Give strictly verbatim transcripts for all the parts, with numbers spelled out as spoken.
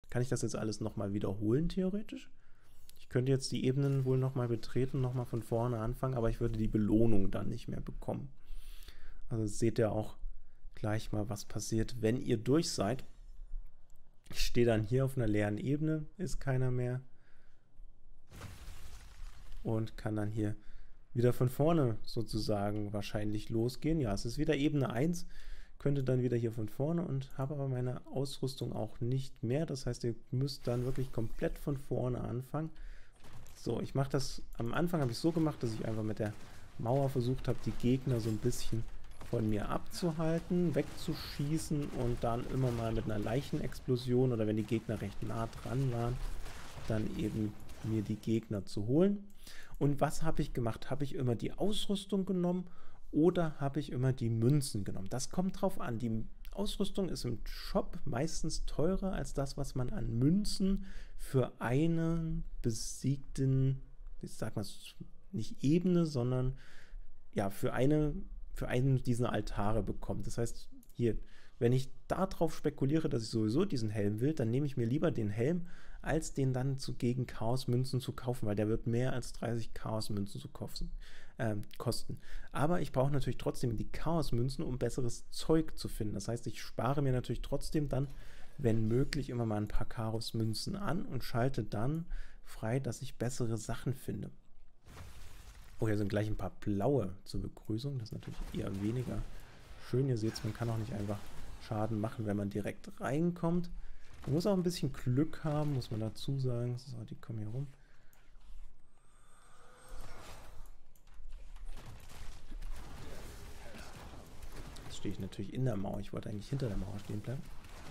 Kann ich das jetzt alles nochmal wiederholen, theoretisch? Ich könnte jetzt die Ebenen wohl nochmal betreten, nochmal von vorne anfangen, aber ich würde die Belohnung dann nicht mehr bekommen. Also seht ihr auch gleich mal, was passiert, wenn ihr durch seid. Ich stehe dann hier auf einer leeren Ebene, ist keiner mehr. Und kann dann hier wieder von vorne sozusagen wahrscheinlich losgehen. Ja, es ist wieder Ebene eins, könnte dann wieder hier von vorne und habe aber meine Ausrüstung auch nicht mehr. Das heißt, ihr müsst dann wirklich komplett von vorne anfangen. So, ich mache das, am Anfang habe ich so gemacht, dass ich einfach mit der Mauer versucht habe, die Gegner so ein bisschen von mir abzuhalten, wegzuschießen und dann immer mal mit einer Leichenexplosion oder wenn die Gegner recht nah dran waren, dann eben mir die Gegner zu holen. Und was habe ich gemacht? Habe ich immer die Ausrüstung genommen oder habe ich immer die Münzen genommen? Das kommt drauf an. Die Ausrüstung ist im Shop meistens teurer als das, was man an Münzen für einen besiegten, ich sag mal nicht Ebene, sondern ja, für eine, für einen dieser Altare bekommt. Das heißt, hier, wenn ich darauf spekuliere, dass ich sowieso diesen Helm will, dann nehme ich mir lieber den Helm, als den dann zu, gegen Chaos-Münzen zu kaufen, weil der wird mehr als dreißig Chaos-Münzen zu kosten, äh, kosten. Aber ich brauche natürlich trotzdem die Chaos-Münzen, um besseres Zeug zu finden. Das heißt, ich spare mir natürlich trotzdem dann, wenn möglich, immer mal ein paar Chaos-Münzen an und schalte dann frei, dass ich bessere Sachen finde. Oh, hier sind gleich ein paar blaue zur Begrüßung. Das ist natürlich eher weniger schön. Ihr seht, man kann auch nicht einfach Schaden machen, wenn man direkt reinkommt. Man muss auch ein bisschen Glück haben, muss man dazu sagen. So, die kommen hier rum. Jetzt stehe ich natürlich in der Mauer. Ich wollte eigentlich hinter der Mauer stehen bleiben.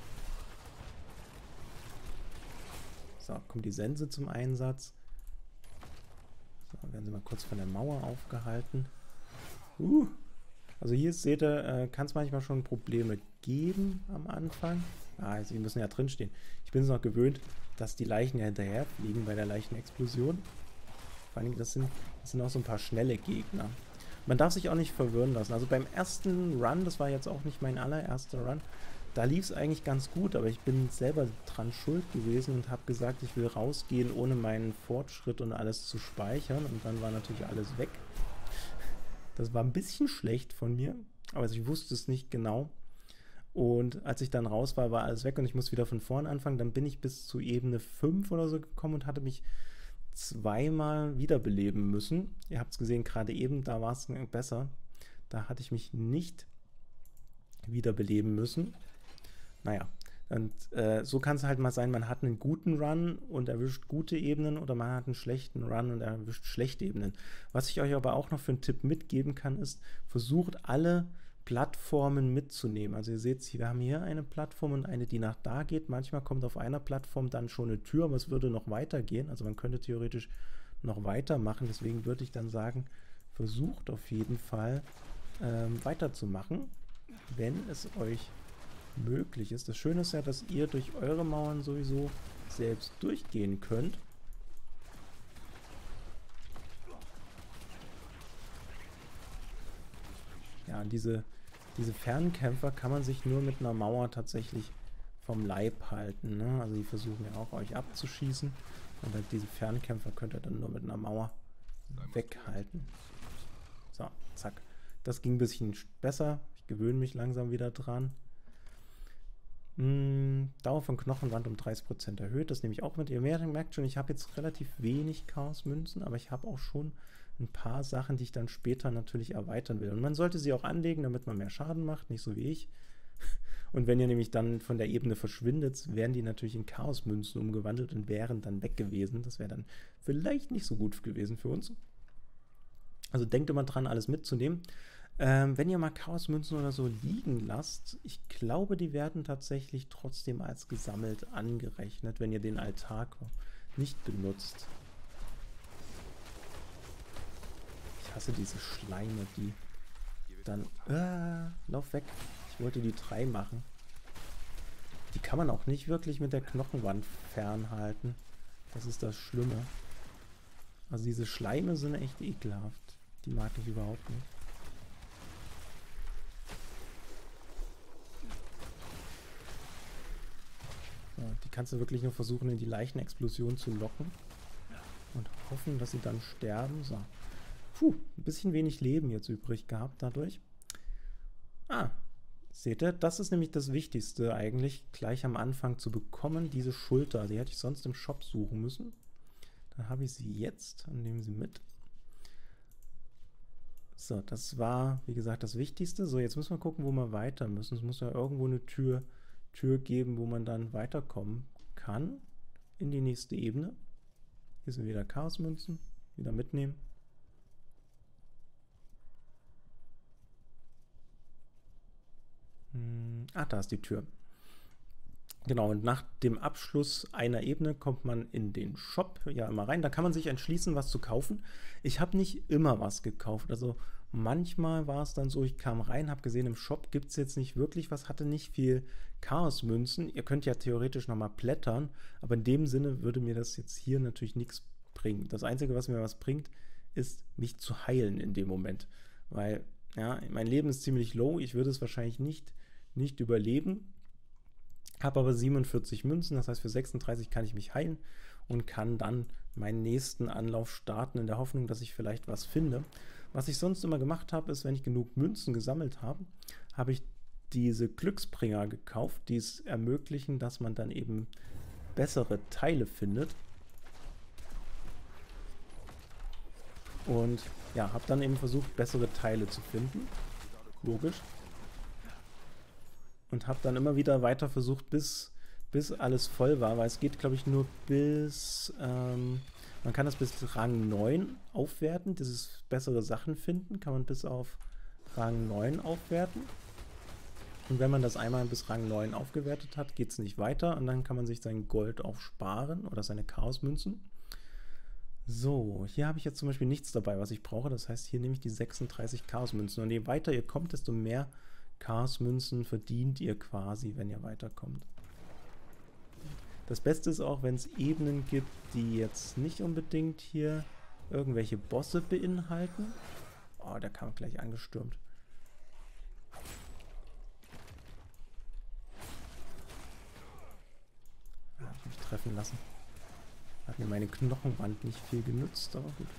So, kommt die Sense zum Einsatz. So, werden sie mal kurz von der Mauer aufgehalten. Uh, also hier seht ihr, äh, kann es manchmal schon Probleme geben am Anfang. Ah, also die müssen ja drin stehen. Ich bin es noch gewöhnt, dass die Leichen ja hinterher fliegen bei der Leichenexplosion. Vor allem, das sind, das sind auch so ein paar schnelle Gegner. Man darf sich auch nicht verwirren lassen. Also beim ersten Run, das war jetzt auch nicht mein allererster Run, da lief es eigentlich ganz gut, aber ich bin selber dran schuld gewesen und habe gesagt, ich will rausgehen, ohne meinen Fortschritt und alles zu speichern. Und dann war natürlich alles weg. Das war ein bisschen schlecht von mir, aber ich wusste es nicht genau. Und als ich dann raus war, war alles weg und ich muss wieder von vorne anfangen. Dann bin ich bis zu Ebene fünf oder so gekommen und hatte mich zweimal wiederbeleben müssen. Ihr habt es gesehen, gerade eben, da war es besser. Da hatte ich mich nicht wiederbeleben müssen. Naja, und äh, so kann es halt mal sein, man hat einen guten Run und erwischt gute Ebenen oder man hat einen schlechten Run und erwischt schlechte Ebenen. Was ich euch aber auch noch für einen Tipp mitgeben kann, ist, versucht alle Plattformen mitzunehmen. Also ihr seht, wir haben hier eine Plattform und eine, die nach da geht. Manchmal kommt auf einer Plattform dann schon eine Tür, aber es würde noch weitergehen. Also man könnte theoretisch noch weitermachen. Deswegen würde ich dann sagen, versucht auf jeden Fall ähm, weiterzumachen, wenn es euch möglich ist. Das Schöne ist ja, dass ihr durch eure Mauern sowieso selbst durchgehen könnt. Ja, und diese, diese Fernkämpfer kann man sich nur mit einer Mauer tatsächlich vom Leib halten, ne? Also die versuchen ja auch, euch abzuschießen. Und halt diese Fernkämpfer könnt ihr dann nur mit einer Mauer weghalten. So, zack. Das ging ein bisschen besser. Ich gewöhne mich langsam wieder dran. Hm, Dauer von Knochenwand um dreißig Prozent erhöht. Das nehme ich auch mit. Ihr merkt schon, ich habe jetzt relativ wenig Chaos-Münzen, aber ich habe auch schon ein paar Sachen, die ich dann später natürlich erweitern will. Und man sollte sie auch anlegen, damit man mehr Schaden macht, nicht so wie ich. Und wenn ihr nämlich dann von der Ebene verschwindet, werden die natürlich in Chaos-Münzen umgewandelt und wären dann weg gewesen. Das wäre dann vielleicht nicht so gut gewesen für uns. Also denkt immer dran, alles mitzunehmen. Ähm, wenn ihr mal Chaos-Münzen oder so liegen lasst, ich glaube, die werden tatsächlich trotzdem als gesammelt angerechnet, wenn ihr den Altar nicht benutzt. Ich hasse diese Schleime, die dann... Äh, lauf weg. Ich wollte die drei machen. Die kann man auch nicht wirklich mit der Knochenwand fernhalten. Das ist das Schlimme. Also diese Schleime sind echt ekelhaft. Die mag ich überhaupt nicht. So, die kannst du wirklich nur versuchen, in die Leichenexplosion zu locken. Und hoffen, dass sie dann sterben. So. Puh, ein bisschen wenig Leben jetzt übrig gehabt dadurch. Ah, seht ihr? Das ist nämlich das Wichtigste eigentlich, gleich am Anfang zu bekommen, diese Schulter. Die hätte ich sonst im Shop suchen müssen. Dann habe ich sie jetzt und nehme sie mit. So, das war, wie gesagt, das Wichtigste. So, jetzt müssen wir gucken, wo wir weiter müssen. Es muss ja irgendwo eine Tür, Tür geben, wo man dann weiterkommen kann in die nächste Ebene. Hier sind wieder Chaosmünzen. Wieder mitnehmen. Hm, ah, da ist die Tür. Genau, und nach dem Abschluss einer Ebene kommt man in den Shop ja immer rein. Da kann man sich entschließen, was zu kaufen. Ich habe nicht immer was gekauft. Also manchmal war es dann so, ich kam rein, habe gesehen, im Shop gibt es jetzt nicht wirklich was, hatte nicht viel Chaosmünzen. Ihr könnt ja theoretisch nochmal blättern, aber in dem Sinne würde mir das jetzt hier natürlich nichts bringen. Das Einzige, was mir was bringt, ist, mich zu heilen in dem Moment. Weil, ja, mein Leben ist ziemlich low. Ich würde es wahrscheinlich nicht, nicht überleben. Habe aber siebenundvierzig Münzen, das heißt für sechsunddreißig kann ich mich heilen und kann dann meinen nächsten Anlauf starten, in der Hoffnung, dass ich vielleicht was finde. Was ich sonst immer gemacht habe, ist, wenn ich genug Münzen gesammelt habe, habe ich diese Glücksbringer gekauft, die es ermöglichen, dass man dann eben bessere Teile findet. Und ja, habe dann eben versucht, bessere Teile zu finden. Logisch. Und habe dann immer wieder weiter versucht, bis, bis alles voll war, weil es geht, glaube ich, nur bis, ähm, man kann das bis Rang neun aufwerten, dieses bessere Sachen finden, kann man bis auf Rang neun aufwerten. Und wenn man das einmal bis Rang neun aufgewertet hat, geht es nicht weiter und dann kann man sich sein Gold aufsparen oder seine Chaosmünzen. So, hier habe ich jetzt zum Beispiel nichts dabei, was ich brauche, das heißt, hier nehme ich die sechsunddreißig Chaosmünzen und je weiter ihr kommt, desto mehr Chaosmünzen verdient ihr quasi, wenn ihr weiterkommt. Das Beste ist auch, wenn es Ebenen gibt, die jetzt nicht unbedingt hier irgendwelche Bosse beinhalten. Oh, der kam gleich angestürmt. Ah, hab ich mich treffen lassen. Hat mir meine Knochenwand nicht viel genützt, aber gut.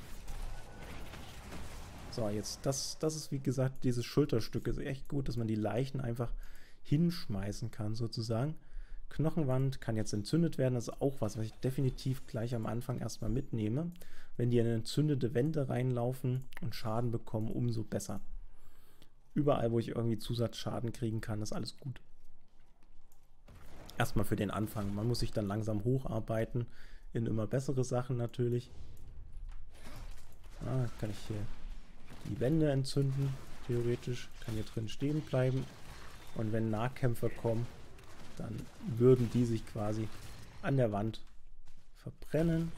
So, jetzt, das, das ist wie gesagt, dieses Schulterstück ist echt gut, dass man die Leichen einfach hinschmeißen kann, sozusagen. Knochenwand kann jetzt entzündet werden, das ist auch was, was ich definitiv gleich am Anfang erstmal mitnehme. Wenn die in entzündete Wände reinlaufen und Schaden bekommen, umso besser. Überall, wo ich irgendwie Zusatzschaden kriegen kann, ist alles gut. Erstmal für den Anfang. Man muss sich dann langsam hocharbeiten in immer bessere Sachen natürlich. Ah, kann ich hier die Wände entzünden, theoretisch, kann hier drin stehen bleiben und wenn Nahkämpfer kommen, dann würden die sich quasi an der Wand verbrennen.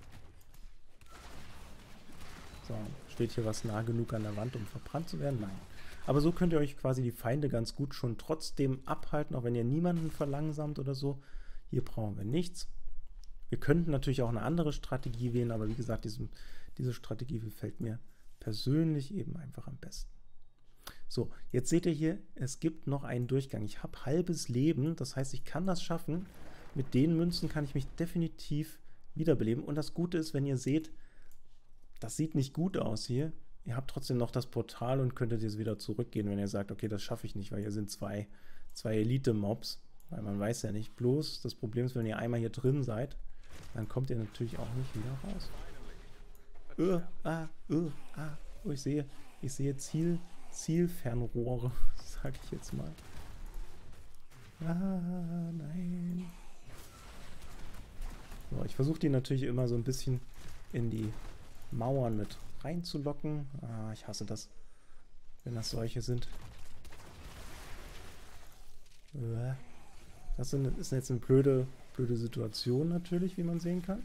So, steht hier was nah genug an der Wand, um verbrannt zu werden? Nein. Aber so könnt ihr euch quasi die Feinde ganz gut schon trotzdem abhalten, auch wenn ihr niemanden verlangsamt oder so. Hier brauchen wir nichts. Wir könnten natürlich auch eine andere Strategie wählen, aber wie gesagt, diesem, diese Strategie gefällt mir persönlich eben einfach am besten. So, jetzt seht ihr hier, es gibt noch einen Durchgang. Ich habe halbes Leben, das heißt, ich kann das schaffen. Mit den Münzen kann ich mich definitiv wiederbeleben. Und das Gute ist, wenn ihr seht, das sieht nicht gut aus hier. Ihr habt trotzdem noch das Portal und könntet jetzt wieder zurückgehen, wenn ihr sagt, okay, das schaffe ich nicht, weil hier sind zwei, zwei Elite-Mobs. Weil man weiß ja nicht. Bloß das Problem ist, wenn ihr einmal hier drin seid, dann kommt ihr natürlich auch nicht wieder raus. Uh, ah, uh, ah. Oh, ich sehe, ich sehe Ziel, Zielfernrohre, sag ich jetzt mal. Ah, nein. So, ich versuche die natürlich immer so ein bisschen in die Mauern mit reinzulocken. Ah, ich hasse das, wenn das solche sind. Das ist jetzt eine blöde, blöde Situation natürlich, wie man sehen kann.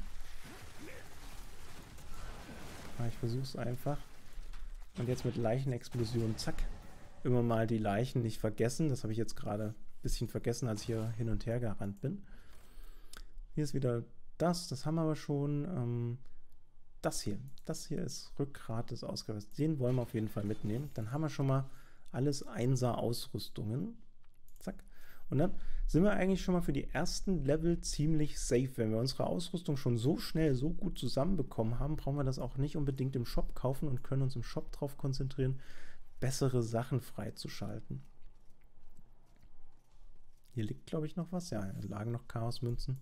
Ich versuche es einfach. Und jetzt mit Leichenexplosion, zack. Immer mal die Leichen nicht vergessen. Das habe ich jetzt gerade ein bisschen vergessen, als ich hier hin und her gerannt bin. Hier ist wieder das. Das haben wir aber schon. Ähm, das hier. Das hier ist Rückgrat des Ausgerüstes. Den wollen wir auf jeden Fall mitnehmen. Dann haben wir schon mal alles Einser-Ausrüstungen. Zack. Und dann sind wir eigentlich schon mal für die ersten Level ziemlich safe. Wenn wir unsere Ausrüstung schon so schnell, so gut zusammenbekommen haben, brauchen wir das auch nicht unbedingt im Shop kaufen und können uns im Shop darauf konzentrieren, bessere Sachen freizuschalten. Hier liegt, glaube ich, noch was. Ja, hier lagen noch Chaosmünzen.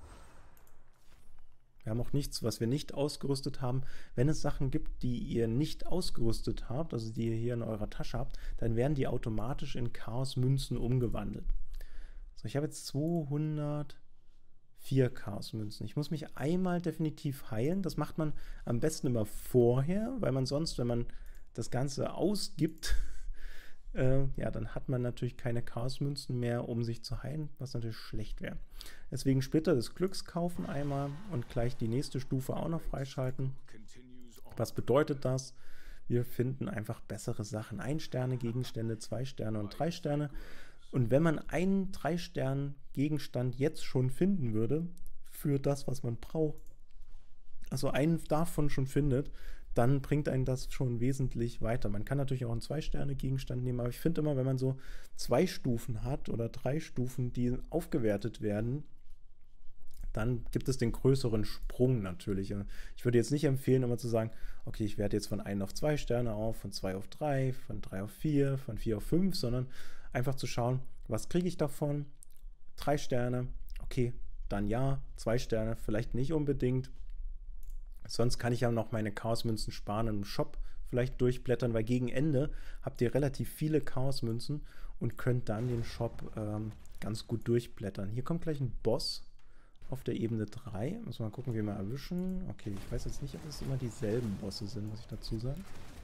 Wir haben auch nichts, was wir nicht ausgerüstet haben. Wenn es Sachen gibt, die ihr nicht ausgerüstet habt, also die ihr hier in eurer Tasche habt, dann werden die automatisch in Chaosmünzen umgewandelt. So, ich habe jetzt zweihundertvier Chaosmünzen. Ich muss mich einmal definitiv heilen. Das macht man am besten immer vorher, weil man sonst, wenn man das Ganze ausgibt, äh, ja, dann hat man natürlich keine Chaosmünzen mehr, um sich zu heilen, was natürlich schlecht wäre. Deswegen Splitter des Glücks kaufen einmal und gleich die nächste Stufe auch noch freischalten. Was bedeutet das? Wir finden einfach bessere Sachen. ein Sterne Gegenstände, zwei Sterne und drei Sterne. Und wenn man einen drei Stern Gegenstand jetzt schon finden würde, für das, was man braucht, also einen davon schon findet, dann bringt einen das schon wesentlich weiter. Man kann natürlich auch einen zwei Sterne Gegenstand nehmen, aber ich finde immer, wenn man so zwei Stufen hat oder drei Stufen, die aufgewertet werden, dann gibt es den größeren Sprung natürlich. Ich würde jetzt nicht empfehlen, immer zu sagen, okay, ich werte jetzt von eins auf zwei Sterne auf, von zwei auf drei, von drei auf vier, von vier auf fünf, sondern einfach zu schauen, was kriege ich davon? drei Sterne, okay, dann ja, zwei Sterne, vielleicht nicht unbedingt. Sonst kann ich ja noch meine Chaosmünzen sparen und im Shop vielleicht durchblättern, weil gegen Ende habt ihr relativ viele Chaosmünzen und könnt dann den Shop ähm, ganz gut durchblättern. Hier kommt gleich ein Boss auf der Ebene drei. Muss mal gucken, wie wir erwischen. Okay, ich weiß jetzt nicht, ob es immer dieselben Bosse sind, muss ich dazu sagen.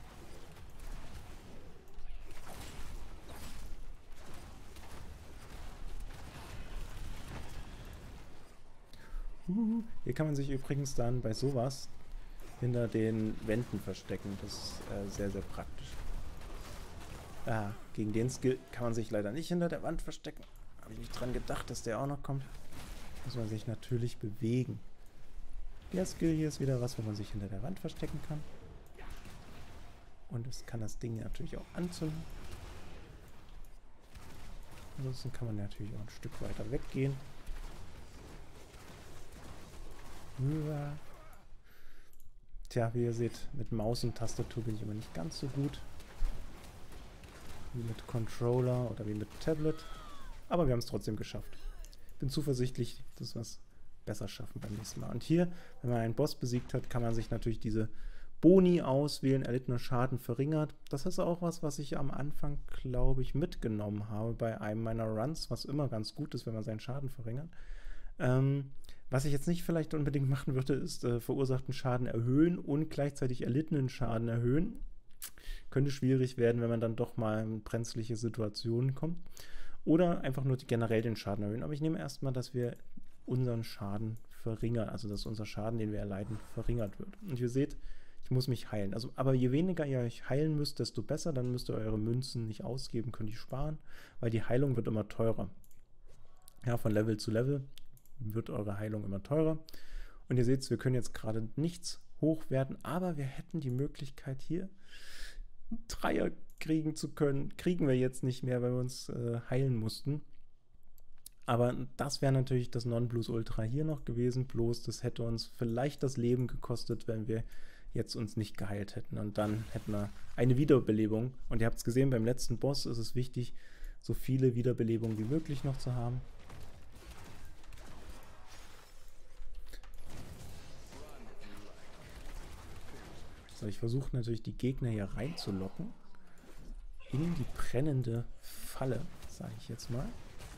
Uh, hier kann man sich übrigens dann bei sowas hinter den Wänden verstecken. Das ist äh, sehr, sehr praktisch. Ah, gegen den Skill kann man sich leider nicht hinter der Wand verstecken. Habe ich nicht dran gedacht, dass der auch noch kommt. Muss man sich natürlich bewegen. Der Skill hier ist wieder was, wo man sich hinter der Wand verstecken kann. Und es kann das Ding natürlich auch anzünden. Ansonsten kann man natürlich auch ein Stück weiter weggehen. Tja, wie ihr seht, mit Maus und Tastatur bin ich immer nicht ganz so gut. Wie mit Controller oder wie mit Tablet. Aber wir haben es trotzdem geschafft. Bin zuversichtlich, dass wir es besser schaffen beim nächsten Mal. Und hier, wenn man einen Boss besiegt hat, kann man sich natürlich diese Boni auswählen, erlittener Schaden verringert. Das ist auch was, was ich am Anfang, glaube ich, mitgenommen habe bei einem meiner Runs, was immer ganz gut ist, wenn man seinen Schaden verringert. Ähm, was ich jetzt nicht vielleicht unbedingt machen würde, ist äh, verursachten Schaden erhöhen und gleichzeitig erlittenen Schaden erhöhen. Könnte schwierig werden, wenn man dann doch mal in brenzliche Situationen kommt. Oder einfach nur generell den Schaden erhöhen. Aber ich nehme erstmal, dass wir unseren Schaden verringern. Also, dass unser Schaden, den wir erleiden, verringert wird. Und ihr seht, ich muss mich heilen. Also, aber je weniger ihr euch heilen müsst, desto besser. Dann müsst ihr eure Münzen nicht ausgeben, könnt ihr sparen. Weil die Heilung wird immer teurer. Ja, von Level zu Level wird eure Heilung immer teurer. Und ihr seht, wir können jetzt gerade nichts hochwerten. Aber wir hätten die Möglichkeit hier einen Dreier kriegen zu können. Kriegen wir jetzt nicht mehr, weil wir uns äh, heilen mussten. Aber das wäre natürlich das Nonplusultra hier noch gewesen. Bloß das hätte uns vielleicht das Leben gekostet, wenn wir jetzt uns nicht geheilt hätten. Und dann hätten wir eine Wiederbelebung. Und ihr habt es gesehen, beim letzten Boss ist es wichtig, so viele Wiederbelebungen wie möglich noch zu haben. So, ich versuche natürlich die Gegner hier reinzulocken. In die brennende Falle, sage ich jetzt mal.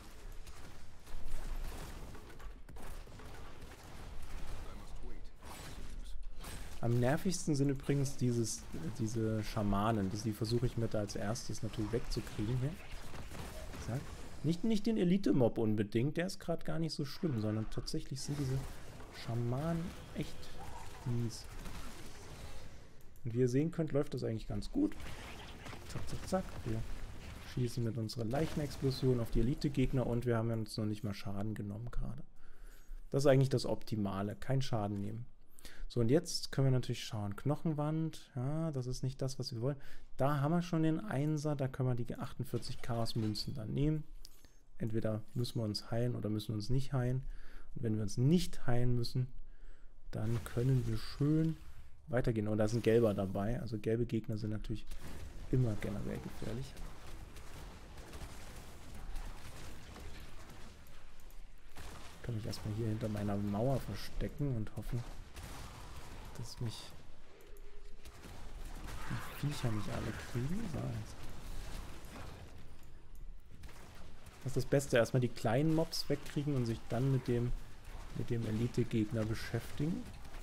Am nervigsten sind übrigens dieses, diese Schamanen. Die versuche ich mit als erstes natürlich wegzukriegen hier. Zack. Nicht, nicht den Elite-Mob unbedingt, der ist gerade gar nicht so schlimm, sondern tatsächlich sind diese Schamanen echt mies. Und wie ihr sehen könnt, läuft das eigentlich ganz gut. Zack, zack, zack. Wir schießen mit unserer Leichenexplosion auf die Elite-Gegner und wir haben uns noch nicht mal Schaden genommen gerade. Das ist eigentlich das Optimale. Kein Schaden nehmen. So, und jetzt können wir natürlich schauen. Knochenwand, ja, das ist nicht das, was wir wollen. Da haben wir schon den Einser, da können wir die achtundvierzig Chaos-Münzen dann nehmen. entweder müssen wir uns heilen oder müssen uns nicht heilen. Und wenn wir uns nicht heilen müssen, dann können wir schön weitergehen. Und da ist ein gelber dabei. Also gelbe Gegner sind natürlich immer generell gefährlich. Ich kann mich erstmal hier hinter meiner Mauer verstecken und hoffen, dass mich die Viecher nicht alle kriegen. So, das ist das Beste, erstmal die kleinen Mobs wegkriegen und sich dann mit dem, mit dem Elite-Gegner beschäftigen.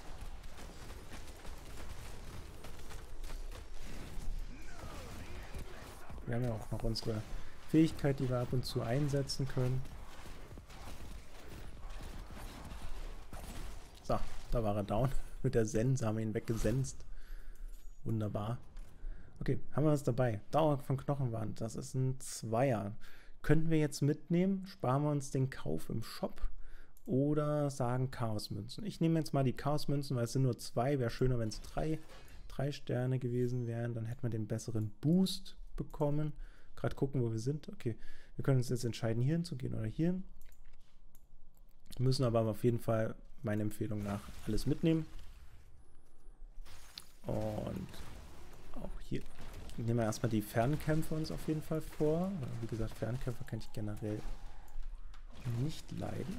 Wir haben ja auch noch unsere Fähigkeit, die wir ab und zu einsetzen können. So, da war er down. Mit der Sense haben wir ihn weggesenzt. Wunderbar. Okay, haben wir was dabei. Dauer von Knochenwand, das ist ein Zweier. Könnten wir jetzt mitnehmen? Sparen wir uns den Kauf im Shop oder sagen Chaosmünzen? Ich nehme jetzt mal die Chaosmünzen, weil es sind nur zwei. Wäre schöner, wenn es drei, drei Sterne gewesen wären. Dann hätten wir den besseren Boost bekommen. Gerade gucken, wo wir sind. Okay, wir können uns jetzt entscheiden, hier hinzugehen oder hier hin. Müssen aber auf jeden Fall meiner Empfehlung nach alles mitnehmen. Und auch hier nehmen wir erstmal die Fernkämpfe uns auf jeden Fall vor. Wie gesagt, Fernkämpfer kann ich generell nicht leiden.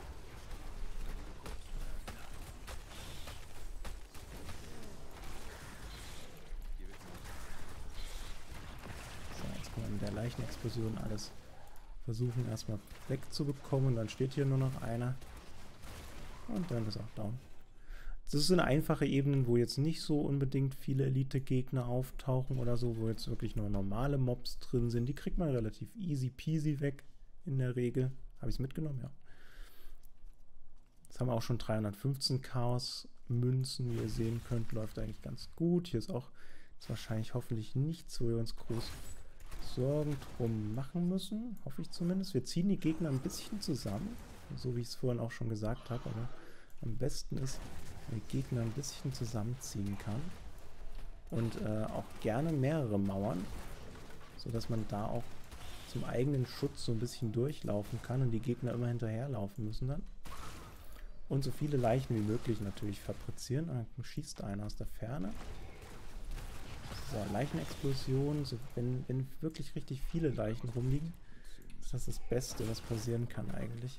So, jetzt können wir mit der Leichenexplosion alles versuchen erstmal wegzubekommen. Und dann steht hier nur noch einer. Und dann ist auch down. Das sind einfache Ebenen, wo jetzt nicht so unbedingt viele Elite-Gegner auftauchen oder so, wo jetzt wirklich nur normale Mobs drin sind. Die kriegt man relativ easy peasy weg in der Regel. Habe ich es mitgenommen? Ja. Jetzt haben wir auch schon dreihundertfünfzehn Chaos-Münzen, wie ihr sehen könnt. Läuft eigentlich ganz gut. Hier ist auch ist wahrscheinlich hoffentlich nichts, wo wir uns groß Sorgen drum machen müssen. Hoffe ich zumindest. Wir ziehen die Gegner ein bisschen zusammen, so wie ich es vorhin auch schon gesagt habe. Aber am besten ist, wenn der Gegner ein bisschen zusammenziehen kann. Und äh, auch gerne mehrere Mauern, sodass man da auch zum eigenen Schutz so ein bisschen durchlaufen kann und die Gegner immer hinterherlaufen müssen dann. Und so viele Leichen wie möglich natürlich fabrizieren. Dann schießt einer aus der Ferne. So, Leichenexplosion. So, wenn, wenn wirklich richtig viele Leichen rumliegen, ist das das Beste, was passieren kann eigentlich.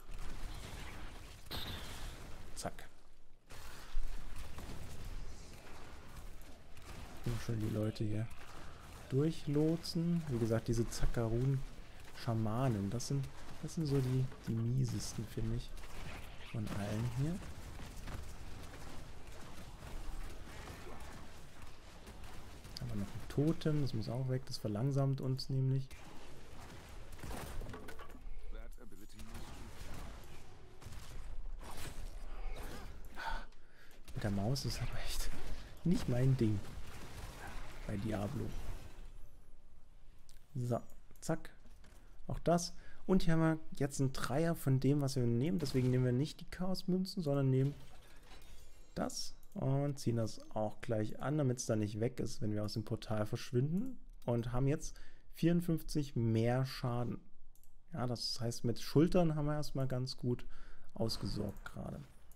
Zack. Schon die Leute hier durchlotsen. Wie gesagt, diese Zakarun-Schamanen, das sind, das sind so die, die miesesten, finde ich, von allen hier. Aber noch ein Totem, das muss auch weg, das verlangsamt uns nämlich. Mit der Maus ist aber echt nicht mein Ding. Bei Diablo. So, zack. Auch das. Und hier haben wir jetzt einen Dreier von dem, was wir nehmen. Deswegen nehmen wir nicht die Chaosmünzen, sondern nehmen das und ziehen das auch gleich an, damit es dann nicht weg ist, wenn wir aus dem Portal verschwinden. Und haben jetzt vierundfünfzig mehr Schaden. Ja, das heißt, mit Schultern haben wir erstmal ganz gut ausgesorgt gerade.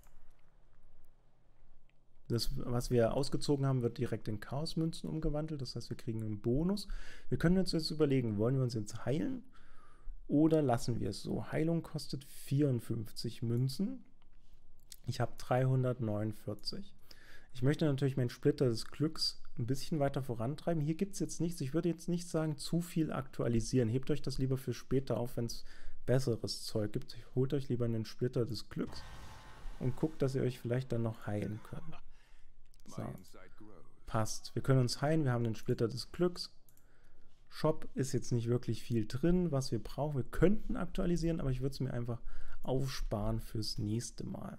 Das, was wir ausgezogen haben, wird direkt in Chaosmünzen umgewandelt. Das heißt, wir kriegen einen Bonus. Wir können uns jetzt überlegen, wollen wir uns jetzt heilen oder lassen wir es so? Heilung kostet vierundfünfzig Münzen. Ich habe dreihundertneunundvierzig. Ich möchte natürlich meinen Splitter des Glücks ein bisschen weiter vorantreiben. Hier gibt es jetzt nichts. Ich würde jetzt nicht sagen, zu viel aktualisieren. Hebt euch das lieber für später auf, wenn es besseres Zeug gibt. Holt euch lieber einen Splitter des Glücks und guckt, dass ihr euch vielleicht dann noch heilen könnt. So. Passt. Wir können uns heilen. Wir haben den Splitter des Glücks. Shop ist jetzt nicht wirklich viel drin, was wir brauchen. Wir könnten aktualisieren, aber ich würde es mir einfach aufsparen fürs nächste Mal.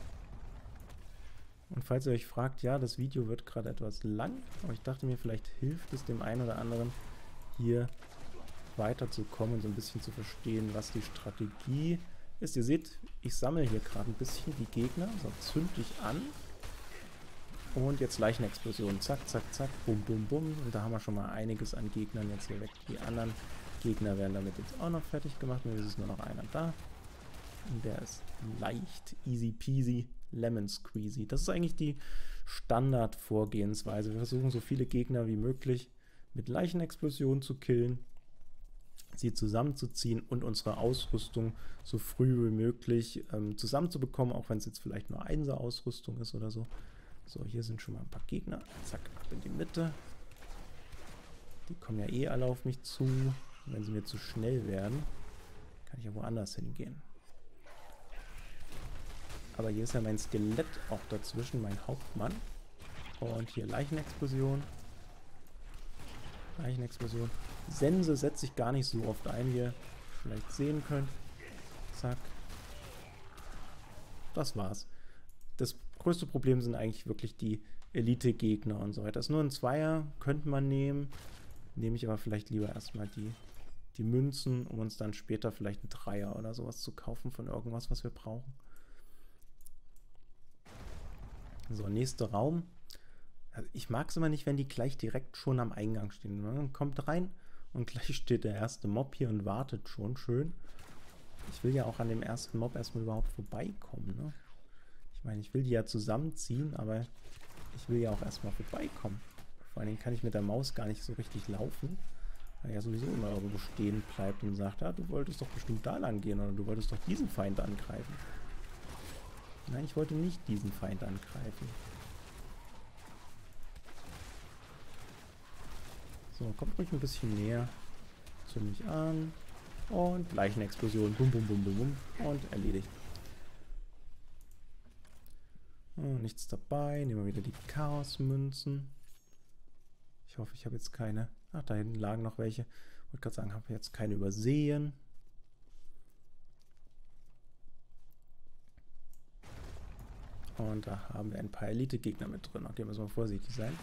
Und falls ihr euch fragt, ja, das Video wird gerade etwas lang, aber ich dachte mir, vielleicht hilft es dem einen oder anderen, hier weiterzukommen und so ein bisschen zu verstehen, was die Strategie ist. Ihr seht, ich sammle hier gerade ein bisschen die Gegner. So, zünd dich an. Und jetzt Leichenexplosion. Zack, zack, zack. Bum, bum, bum. Und da haben wir schon mal einiges an Gegnern jetzt hier weg. Die anderen Gegner werden damit jetzt auch noch fertig gemacht. Nun ist es nur noch einer da. Und der ist leicht, easy peasy, lemon squeezy. Das ist eigentlich die Standardvorgehensweise. Wir versuchen so viele Gegner wie möglich mit Leichenexplosionen zu killen, sie zusammenzuziehen und unsere Ausrüstung so früh wie möglich ähm, zusammenzubekommen, auch wenn es jetzt vielleicht nur Einser-Ausrüstung ist oder so. So, hier sind schon mal ein paar Gegner. Zack, ab in die Mitte. Die kommen ja eh alle auf mich zu. Wenn sie mir zu schnell werden, kann ich ja woanders hingehen. Aber hier ist ja mein Skelett auch dazwischen, mein Hauptmann. Und hier Leichenexplosion. Leichenexplosion. Sense setze ich gar nicht so oft ein, wie ihr vielleicht sehen könnt. Zack. Das war's. Das größte Problem sind eigentlich wirklich die Elite-Gegner und so weiter. Das ist nur ein Zweier, könnte man nehmen. Nehme ich aber vielleicht lieber erstmal die, die Münzen, um uns dann später vielleicht einen Dreier oder sowas zu kaufen von irgendwas, was wir brauchen. So, nächster Raum. Also ich mag es immer nicht, wenn die gleich direkt schon am Eingang stehen. Man kommt rein und gleich steht der erste Mob hier und wartet schon schön. Ich will ja auch an dem ersten Mob erstmal überhaupt vorbeikommen, ne? Ich meine, ich will die ja zusammenziehen, aber ich will ja auch erstmal vorbeikommen. Vor allen Dingen kann ich mit der Maus gar nicht so richtig laufen, weil er ja sowieso immer irgendwo stehen bleibt und sagt, ah, du wolltest doch bestimmt da lang gehen oder du wolltest doch diesen Feind angreifen. Nein, ich wollte nicht diesen Feind angreifen. So, kommt ruhig ein bisschen näher zu mich an. Und Leichenexplosion. Bum, bum, bum, bum, bum. Und erledigt. Oh, nichts dabei. Nehmen wir wieder die Chaosmünzen. Ich hoffe, ich habe jetzt keine... Ach, da hinten lagen noch welche. Ich wollte gerade sagen, habe jetzt keine übersehen. Und da haben wir ein paar Elite-Gegner mit drin. Okay, müssen wir vorsichtig sein.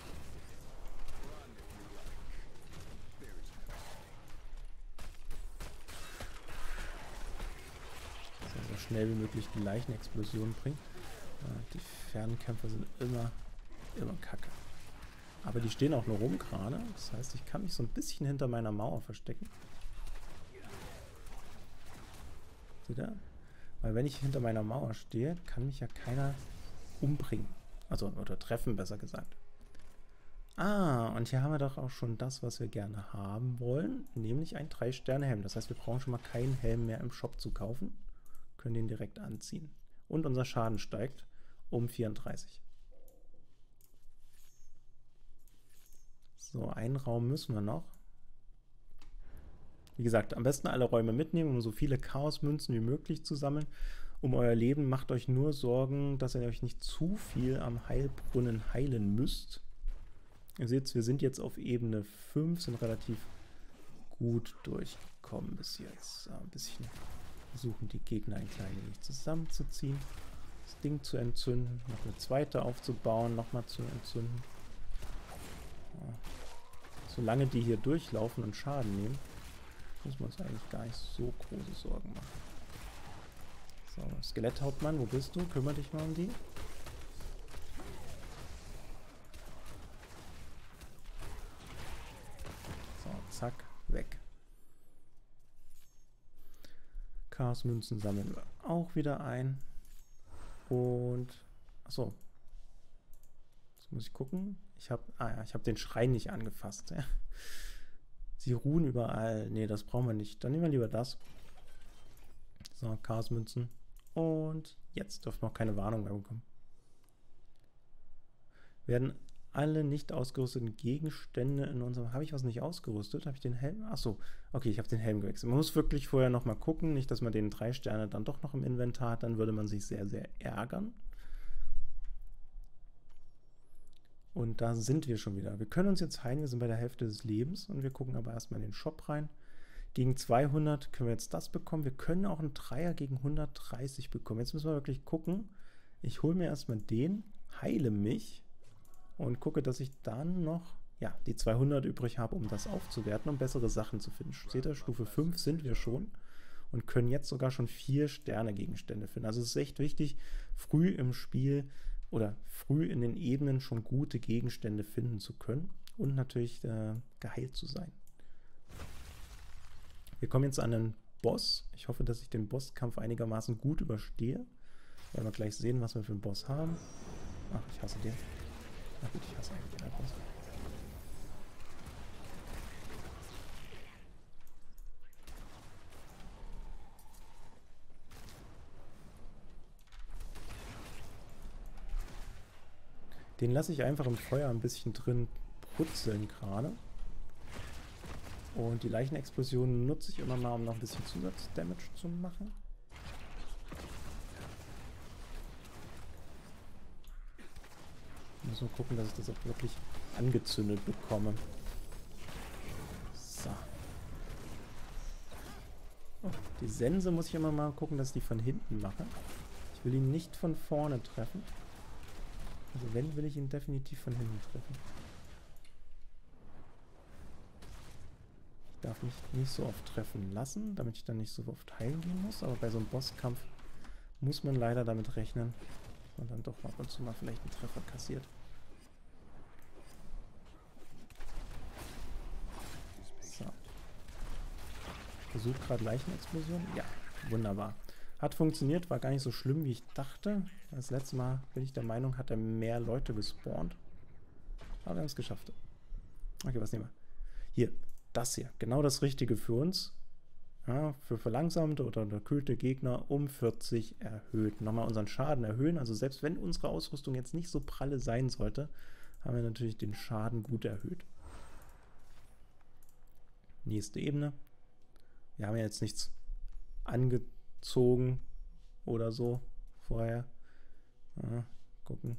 So schnell wie möglich die Leichenexplosion bringen. Die Fernkämpfer sind immer, immer kacke. Aber die stehen auch nur rum gerade. Das heißt, ich kann mich so ein bisschen hinter meiner Mauer verstecken. Seht ihr? Weil wenn ich hinter meiner Mauer stehe, kann mich ja keiner umbringen. Also, oder treffen, besser gesagt. Ah, und hier haben wir doch auch schon das, was wir gerne haben wollen. Nämlich ein drei Sterne Helm. Das heißt, wir brauchen schon mal keinen Helm mehr im Shop zu kaufen. Können den direkt anziehen. Und unser Schaden steigt um vierunddreißig. So, einen Raum müssen wir noch. Wie gesagt, am besten alle Räume mitnehmen, um so viele Chaosmünzen wie möglich zu sammeln. Um euer Leben macht euch nur Sorgen, dass ihr euch nicht zu viel am Heilbrunnen heilen müsst. Ihr seht, wir sind jetzt auf Ebene fünf, sind relativ gut durchgekommen bis jetzt. So, ein bisschen versuchen die Gegner ein klein wenig zusammenzuziehen. Das Ding zu entzünden, noch eine zweite aufzubauen, nochmal zu entzünden. Ja. Solange die hier durchlaufen und Schaden nehmen, muss man uns eigentlich gar nicht so große Sorgen machen. So, Skeletthauptmann, wo bist du? Kümmere dich mal um die. So, zack, weg. Chaosmünzen sammeln wir auch wieder ein. Und, achso. Jetzt muss ich gucken. Ich habe, ah ja, ich habe den Schrein nicht angefasst. Ja. Sie ruhen überall. Nee, das brauchen wir nicht. Dann nehmen wir lieber das. So, Chaosmünzen. Und jetzt dürfen wir auch keine Warnung mehr bekommen. Werden alle nicht ausgerüsteten Gegenstände in unserem... Habe ich was nicht ausgerüstet? Habe ich den Helm? Achso, okay, ich habe den Helm gewechselt. Man muss wirklich vorher nochmal gucken. Nicht, dass man den drei Sterne dann doch noch im Inventar hat. Dann würde man sich sehr, sehr ärgern. Und da sind wir schon wieder. Wir können uns jetzt heilen, wir sind bei der Hälfte des Lebens und wir gucken aber erstmal in den Shop rein. Gegen zweihundert können wir jetzt das bekommen. Wir können auch einen Dreier gegen hundertdreißig bekommen. Jetzt müssen wir wirklich gucken. Ich hole mir erstmal den, heile mich und gucke, dass ich dann noch ja, die zweihundert übrig habe, um das aufzuwerten, um bessere Sachen zu finden. Seht ihr, Stufe fünf sind wir schon und können jetzt sogar schon vier Sterne Gegenstände finden. Also es ist echt wichtig, früh im Spiel oder früh in den Ebenen schon gute Gegenstände finden zu können und natürlich äh, geheilt zu sein. Wir kommen jetzt an den Boss. Ich hoffe, dass ich den Bosskampf einigermaßen gut überstehe. Werden wir gleich sehen, was wir für einen Boss haben. Ach, ich hasse den. Na gut, ich hasse eigentlich den Boss. Den lasse ich einfach im Feuer ein bisschen drin brutzeln gerade. Und die Leichenexplosionen nutze ich immer mal, um noch ein bisschen Zusatzdamage zu machen. Ich muss mal gucken, dass ich das auch wirklich angezündet bekomme. So. Oh, die Sense muss ich immer mal gucken, dass ich die von hinten mache. Ich will ihn nicht von vorne treffen. Also wenn, will ich ihn definitiv von hinten treffen. Ich darf mich nicht so oft treffen lassen, damit ich dann nicht so oft heilen gehen muss. Aber bei so einem Bosskampf muss man leider damit rechnen, dass man dann doch ab und zu mal vielleicht einen Treffer kassiert. So. Versucht gerade Leichenexplosion. Ja, wunderbar. Hat funktioniert, war gar nicht so schlimm, wie ich dachte. Das letzte Mal, bin ich der Meinung, hat er mehr Leute gespawnt. Aber wir haben es geschafft. Okay, was nehmen wir? Hier, das hier. Genau das Richtige für uns. Ja, für verlangsamte oder unterkühlte Gegner um vierzig erhöht. Nochmal unseren Schaden erhöhen. Also selbst wenn unsere Ausrüstung jetzt nicht so pralle sein sollte, haben wir natürlich den Schaden gut erhöht. Nächste Ebene. Wir haben ja jetzt nichts angezogen oder so vorher. Ja, gucken.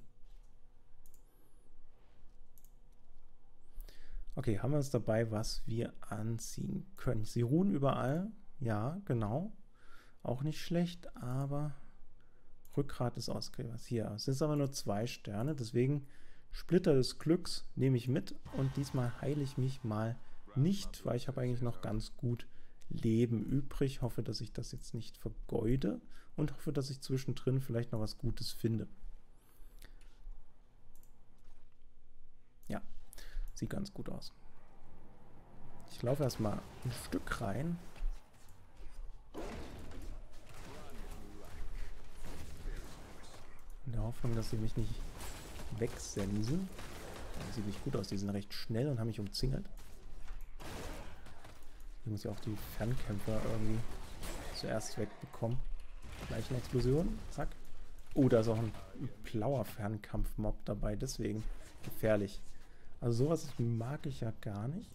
Okay, haben wir es dabei, was wir anziehen können? Sie ruhen überall. Ja, genau. Auch nicht schlecht, aber Rückgrat des Ausgräbers. Hier, es sind aber nur zwei Sterne, deswegen Splitter des Glücks nehme ich mit und diesmal heile ich mich mal nicht, weil ich habe eigentlich noch ganz gut Leben übrig. Hoffe, dass ich das jetzt nicht vergeude und hoffe, dass ich zwischendrin vielleicht noch was Gutes finde. Ja, sieht ganz gut aus. Ich laufe erstmal ein Stück rein. In der Hoffnung, dass sie mich nicht wegsensen. Das sieht nicht gut aus, die sind recht schnell und haben mich umzingelt. Hier muss ich auch die Fernkämpfer irgendwie zuerst wegbekommen. Gleich eine Explosion. Zack. Oh, da ist auch ein blauer Fernkampfmob dabei. Deswegen gefährlich. Also sowas mag ich ja gar nicht.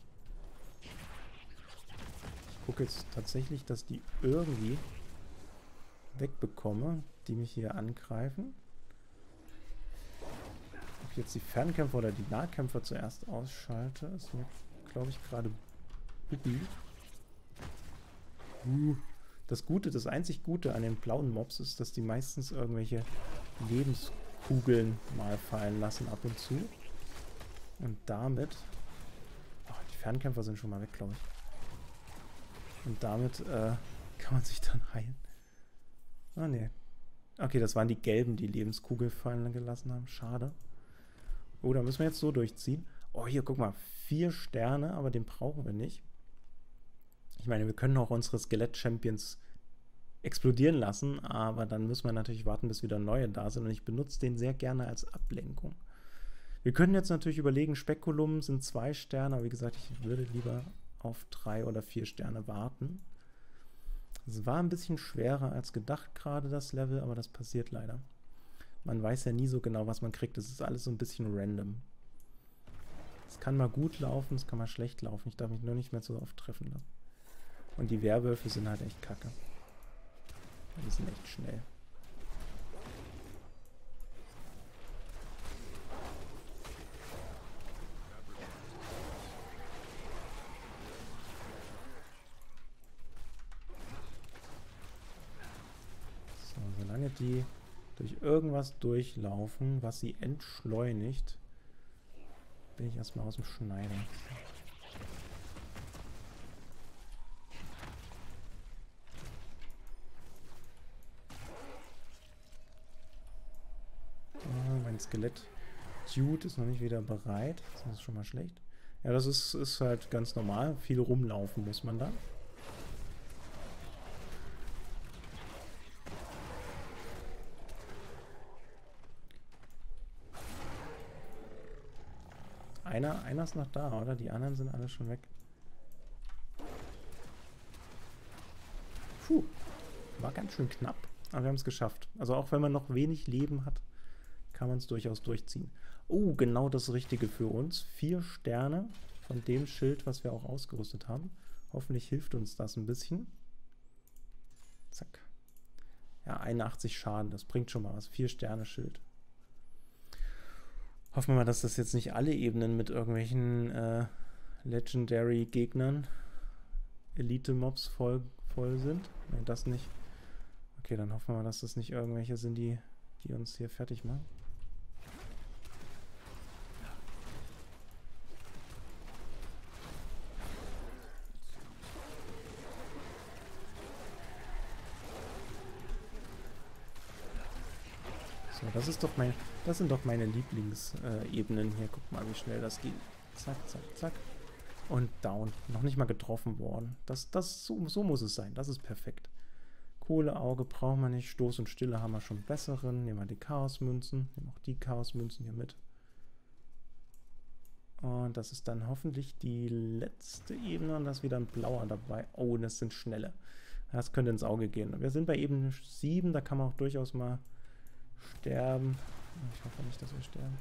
Ich gucke jetzt tatsächlich, dass die irgendwie wegbekomme, die mich hier angreifen. Ob ich jetzt die Fernkämpfer oder die Nahkämpfer zuerst ausschalte, ist mir, glaube ich, gerade Bubi. Das Gute, das einzig Gute an den blauen Mobs ist, dass die meistens irgendwelche Lebenskugeln mal fallen lassen ab und zu. Und damit... Oh, die Fernkämpfer sind schon mal weg, glaube ich. Und damit äh, kann man sich dann heilen. Ah, ne. Okay, das waren die Gelben, die Lebenskugel fallen gelassen haben. Schade. Oh, da müssen wir jetzt so durchziehen. Oh, hier, guck mal. Vier Sterne, aber den brauchen wir nicht. Ich meine, wir können auch unsere Skelett-Champions explodieren lassen, aber dann müssen wir natürlich warten, bis wieder neue da sind. Und ich benutze den sehr gerne als Ablenkung. Wir können jetzt natürlich überlegen, Spekulum sind zwei Sterne, aber wie gesagt, ich würde lieber auf drei oder vier Sterne warten. Es war ein bisschen schwerer als gedacht gerade, das Level, aber das passiert leider. Man weiß ja nie so genau, was man kriegt. Das ist alles so ein bisschen random. Es kann mal gut laufen, es kann mal schlecht laufen. Ich darf mich nur nicht mehr so oft treffen lassen. Und die Werwölfe sind halt echt kacke. Die sind echt schnell. So, solange die durch irgendwas durchlaufen, was sie entschleunigt, bin ich erstmal aus dem Schneider. Mein Skelett-Dude ist noch nicht wieder bereit. Das ist schon mal schlecht. Ja, das ist, ist halt ganz normal. Viel rumlaufen muss man da. Einer, einer ist noch da, oder? Die anderen sind alle schon weg. Puh, war ganz schön knapp, aber wir haben es geschafft. Also auch wenn man noch wenig Leben hat, kann man es durchaus durchziehen. Oh, genau das Richtige für uns. Vier Sterne von dem Schild, was wir auch ausgerüstet haben. Hoffentlich hilft uns das ein bisschen. Zack. Ja, einundachtzig Schaden, das bringt schon mal was. Vier Sterne Schild. Hoffen wir mal, dass das jetzt nicht alle Ebenen mit irgendwelchen äh, Legendary-Gegnern, Elite-Mobs voll, voll sind. Nein, das nicht. Okay, dann hoffen wir mal, dass das nicht irgendwelche sind, die, die uns hier fertig machen. So, das ist doch mein, das sind doch meine Lieblingsebenen äh, hier. Guck mal, wie schnell das geht. Zack, zack, zack. Und down. Noch nicht mal getroffen worden. Das, das, so, so muss es sein. Das ist perfekt. Kohleauge brauchen wir nicht. Stoß und Stille haben wir schon besseren. Nehmen wir die Chaosmünzen. Nehmen auch die Chaosmünzen hier mit. Und das ist dann hoffentlich die letzte Ebene. Und da ist wieder ein blauer dabei. Oh, das sind schnelle. Das könnte ins Auge gehen. Wir sind bei Ebene sieben. Da kann man auch durchaus mal sterben. Ich hoffe nicht, dass wir sterben.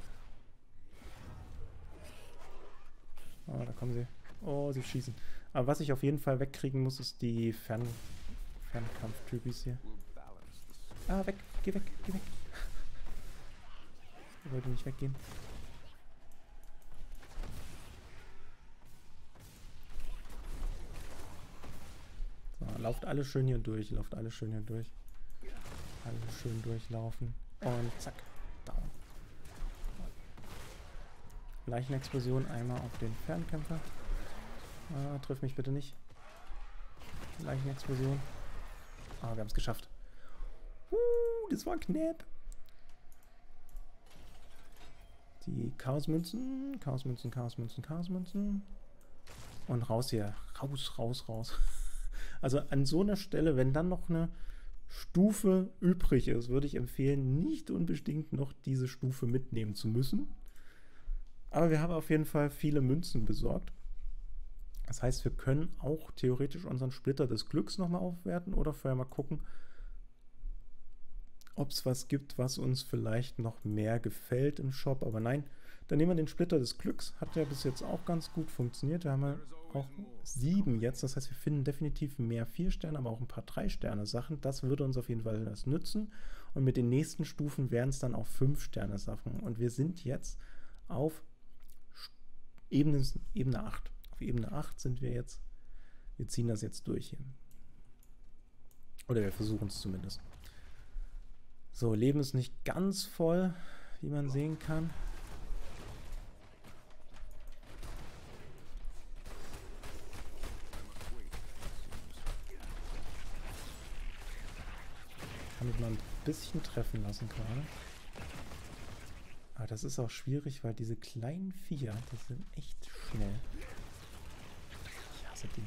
Oh, da kommen sie. Oh, sie schießen. Aber was ich auf jeden Fall wegkriegen muss, ist die Fern Fernkampf-Typis hier. Ah, weg. Geh weg. Geh weg. Ich wollte nicht weggehen. So, lauft alle schön hier durch. Lauft alle schön hier durch. Alle schön durchlaufen. Und zack. Down. Leichenexplosion einmal auf den Fernkämpfer. Ah, triff mich bitte nicht. Leichenexplosion. Ah, wir haben es geschafft. Uh, das war knapp. Die Chaosmünzen. Chaosmünzen, Chaosmünzen, Chaosmünzen. Und raus hier. Raus, raus, raus. Also an so einer Stelle, wenn dann noch eine Stufe übrig ist, würde ich empfehlen, nicht unbedingt noch diese Stufe mitnehmen zu müssen. Aber wir haben auf jeden Fall viele Münzen besorgt. Das heißt, wir können auch theoretisch unseren Splitter des Glücks nochmal aufwerten oder vorher mal gucken, ob es was gibt, was uns vielleicht noch mehr gefällt im Shop. Aber nein, dann nehmen wir den Splitter des Glücks. Hat ja bis jetzt auch ganz gut funktioniert. Wir haben ja auch sieben jetzt. Das heißt, wir finden definitiv mehr vier Sterne, aber auch ein paar drei Sterne Sachen. Das würde uns auf jeden Fall das nützen. Und mit den nächsten Stufen wären es dann auch fünf Sterne Sachen. Und wir sind jetzt auf Ebene, Ebene acht. Auf Ebene acht sind wir jetzt. Wir ziehen das jetzt durch hier. Oder wir versuchen es zumindest. So, Leben ist nicht ganz voll, wie man sehen kann. Kann mich mal ein bisschen treffen lassen gerade. Aber das ist auch schwierig, weil diese kleinen Viecher, die sind echt schnell. Ich hasse die.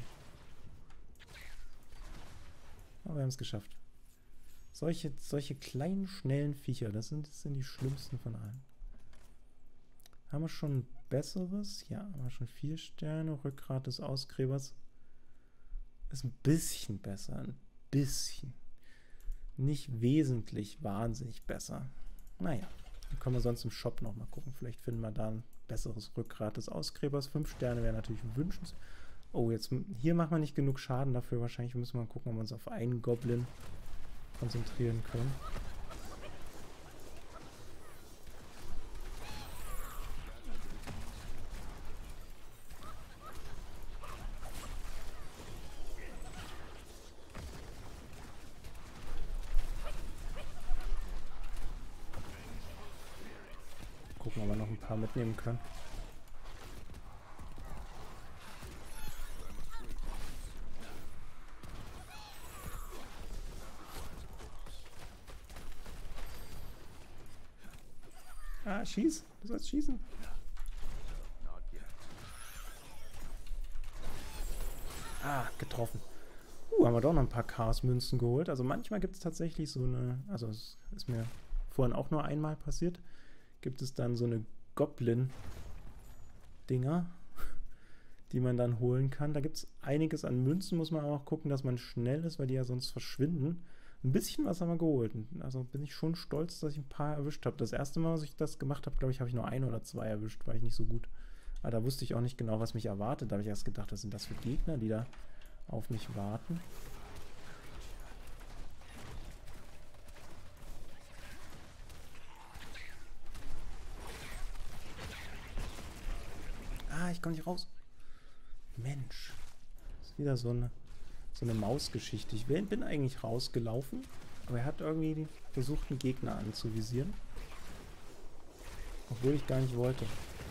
Aber wir haben es geschafft. Solche, solche kleinen, schnellen Viecher, das sind, das sind die schlimmsten von allen. Haben wir schon ein besseres? Ja, haben wir schon vier Sterne. Rückgrat des Ausgräbers ist ein bisschen besser. Ein bisschen. Nicht wesentlich wahnsinnig besser. Naja. Dann können wir sonst im Shop nochmal gucken. Vielleicht finden wir da ein besseres Rückgrat des Ausgräbers. Fünf Sterne wäre natürlich wünschenswert. Oh, jetzt hier machen wir nicht genug Schaden dafür. Wahrscheinlich müssen wir mal gucken, ob wir uns auf einen Goblin konzentrieren können. Gucken, ob wir noch ein paar mitnehmen können. Ah, schieß. Du sollst schießen. Ah, getroffen. Uh, haben wir doch noch ein paar Chaos-Münzen geholt. Also manchmal gibt es tatsächlich so eine, also es ist mir vorhin auch nur einmal passiert, gibt es dann so eine Goblin Dinger, die man dann holen kann. Da gibt es einiges an Münzen, muss man auch gucken, dass man schnell ist, weil die ja sonst verschwinden. Ein bisschen was haben wir geholt. Also bin ich schon stolz, dass ich ein paar erwischt habe. Das erste Mal, was ich das gemacht habe, glaube ich, habe ich nur ein oder zwei erwischt, war ich nicht so gut. Aber da wusste ich auch nicht genau, was mich erwartet. Da habe ich erst gedacht, was sind das für Gegner, die da auf mich warten. Ah, ich komme nicht raus. Mensch. Das ist wieder so eine, so eine Mausgeschichte. Ich bin eigentlich rausgelaufen, aber er hat irgendwie versucht, einen Gegner anzuvisieren. Obwohl ich gar nicht wollte.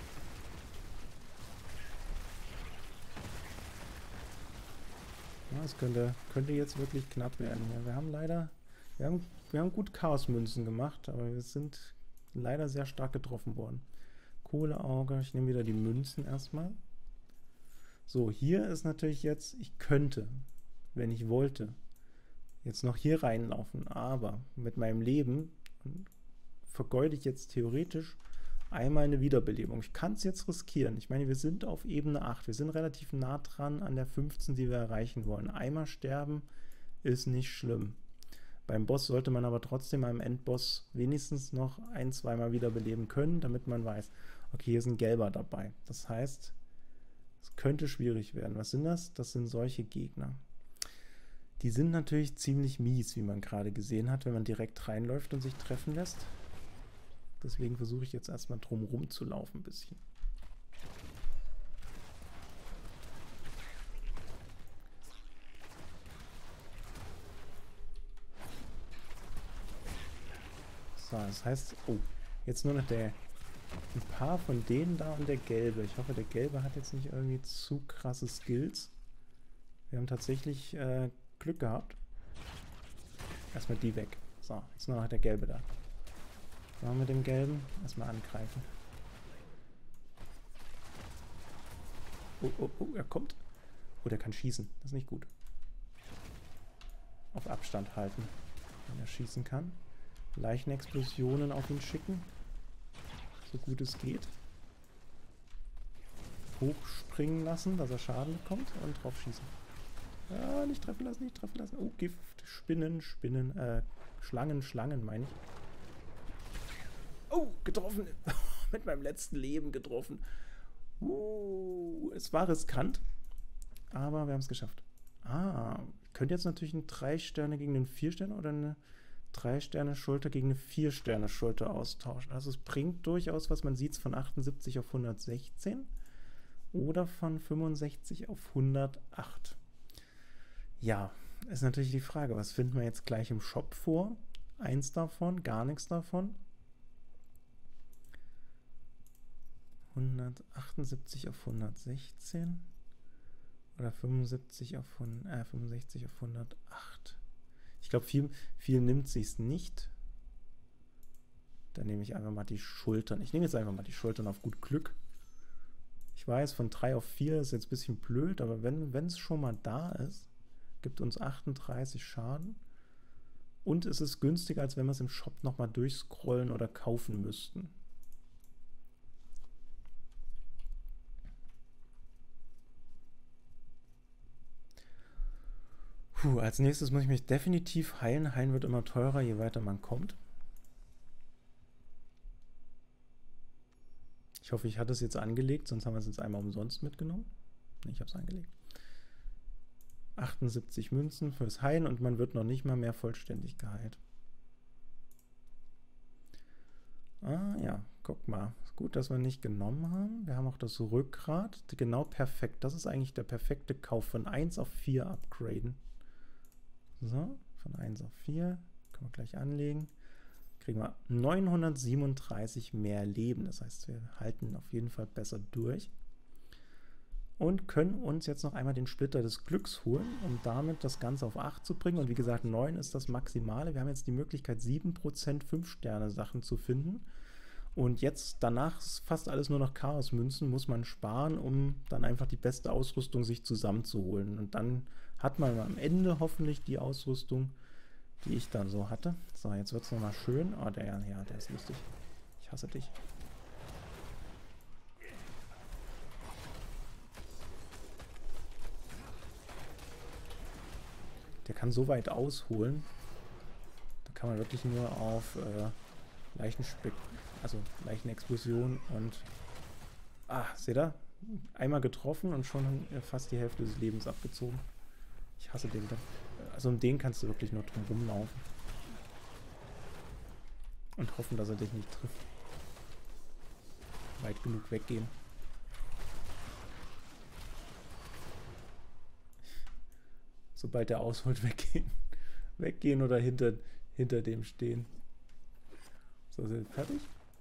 Ja, es könnte, könnte jetzt wirklich knapp werden. Ja, wir haben leider, wir haben, wir haben gut Chaosmünzen gemacht, aber wir sind leider sehr stark getroffen worden. Kohleauge, ich nehme wieder die Münzen erstmal. So, hier ist natürlich jetzt, ich könnte, wenn ich wollte, jetzt noch hier reinlaufen, aber mit meinem Leben vergeude ich jetzt theoretisch einmal eine Wiederbelebung. Ich kann es jetzt riskieren. Ich meine, wir sind auf Ebene acht. Wir sind relativ nah dran an der fünfzehn, die wir erreichen wollen. Einmal sterben ist nicht schlimm. Beim Boss sollte man aber trotzdem am Endboss wenigstens noch ein-, zweimal wiederbeleben können, damit man weiß, okay, hier ist ein Gelber dabei. Das heißt, es könnte schwierig werden. Was sind das? Das sind solche Gegner. Die sind natürlich ziemlich mies, wie man gerade gesehen hat, wenn man direkt reinläuft und sich treffen lässt. Deswegen versuche ich jetzt erstmal drum rum zu laufen ein bisschen. So, das heißt, oh, jetzt nur noch der, ein paar von denen da und der Gelbe. Ich hoffe, der Gelbe hat jetzt nicht irgendwie zu krasse Skills. Wir haben tatsächlich äh, Glück gehabt. Erstmal die weg. So, jetzt nur noch der Gelbe da. Was machen wir mit dem Gelben? Erstmal angreifen. Oh, oh, oh, er kommt. Oh, der kann schießen. Das ist nicht gut. Auf Abstand halten, wenn er schießen kann. Leichenexplosionen auf ihn schicken. So gut es geht. Hochspringen lassen, dass er Schaden bekommt und drauf schießen. Ja, nicht treffen lassen, nicht treffen lassen. Oh, Gift, Spinnen, Spinnen, äh, Schlangen, Schlangen, meine ich. Oh, getroffen. Mit meinem letzten Leben getroffen. Uh, es war riskant, aber wir haben es geschafft. Ah, ich könnte jetzt natürlich ein drei Sterne gegen einen vier Sterne oder eine drei Sterne Schulter gegen eine vier Sterne Schulter austauschen. Also es bringt durchaus was, man sieht es von achtundsiebzig auf hundertsechzehn oder von fünfundsechzig auf hundertacht. Ja, ist natürlich die Frage, was finden wir jetzt gleich im Shop vor? Eins davon, gar nichts davon. hundertachtundsiebzig auf hundertsechzehn oder fünfundsiebzig auf, äh, fünfundsechzig auf hundertacht. Ich glaube, viel, viel nimmt sich's nicht. Dann nehme ich einfach mal die Schultern. Ich nehme jetzt einfach mal die Schultern auf gut Glück. Ich weiß, von drei auf vier ist jetzt ein bisschen blöd, aber wenn es schon mal da ist, gibt uns achtunddreißig Schaden. Und es ist günstiger, als wenn wir es im Shop nochmal durchscrollen oder kaufen müssten. Puh, als nächstes muss ich mich definitiv heilen. Heilen wird immer teurer, je weiter man kommt. Ich hoffe, ich hatte es jetzt angelegt, sonst haben wir es jetzt einmal umsonst mitgenommen. Ich habe es angelegt. achtundsiebzig Münzen fürs Heilen und man wird noch nicht mal mehr vollständig geheilt. Ah ja, guck mal. Ist gut, dass wir nicht genommen haben. Wir haben auch das Rückgrat. Genau perfekt. Das ist eigentlich der perfekte Kauf. Von eins auf vier upgraden. So, von eins auf vier. Können wir gleich anlegen. Kriegen wir neunhundertsiebenunddreißig mehr Leben. Das heißt, wir halten auf jeden Fall besser durch. Und können uns jetzt noch einmal den Splitter des Glücks holen, um damit das Ganze auf acht zu bringen. Und wie gesagt, neun ist das Maximale. Wir haben jetzt die Möglichkeit, sieben Prozent fünf Sterne Sachen zu finden. Und jetzt, danach ist fast alles nur noch Chaosmünzen, muss man sparen, um dann einfach die beste Ausrüstung sich zusammenzuholen. Und dann hat man am Ende hoffentlich die Ausrüstung, die ich dann so hatte. So, jetzt wird es nochmal schön. Oh, der, ja, der ist lustig. Ich hasse dich. Der kann so weit ausholen. Da kann man wirklich nur auf äh, Leichenspeck, also Leichenexplosion und... Ah, seht ihr? Einmal getroffen und schon fast die Hälfte des Lebens abgezogen. Ich hasse den dann. Also um den kannst du wirklich nur drum rumlaufen. Und hoffen, dass er dich nicht trifft. Weit genug weggehen. Sobald der ausholt, weggehen. Weggehen oder hinter, hinter dem stehen. So, sind wir fertig?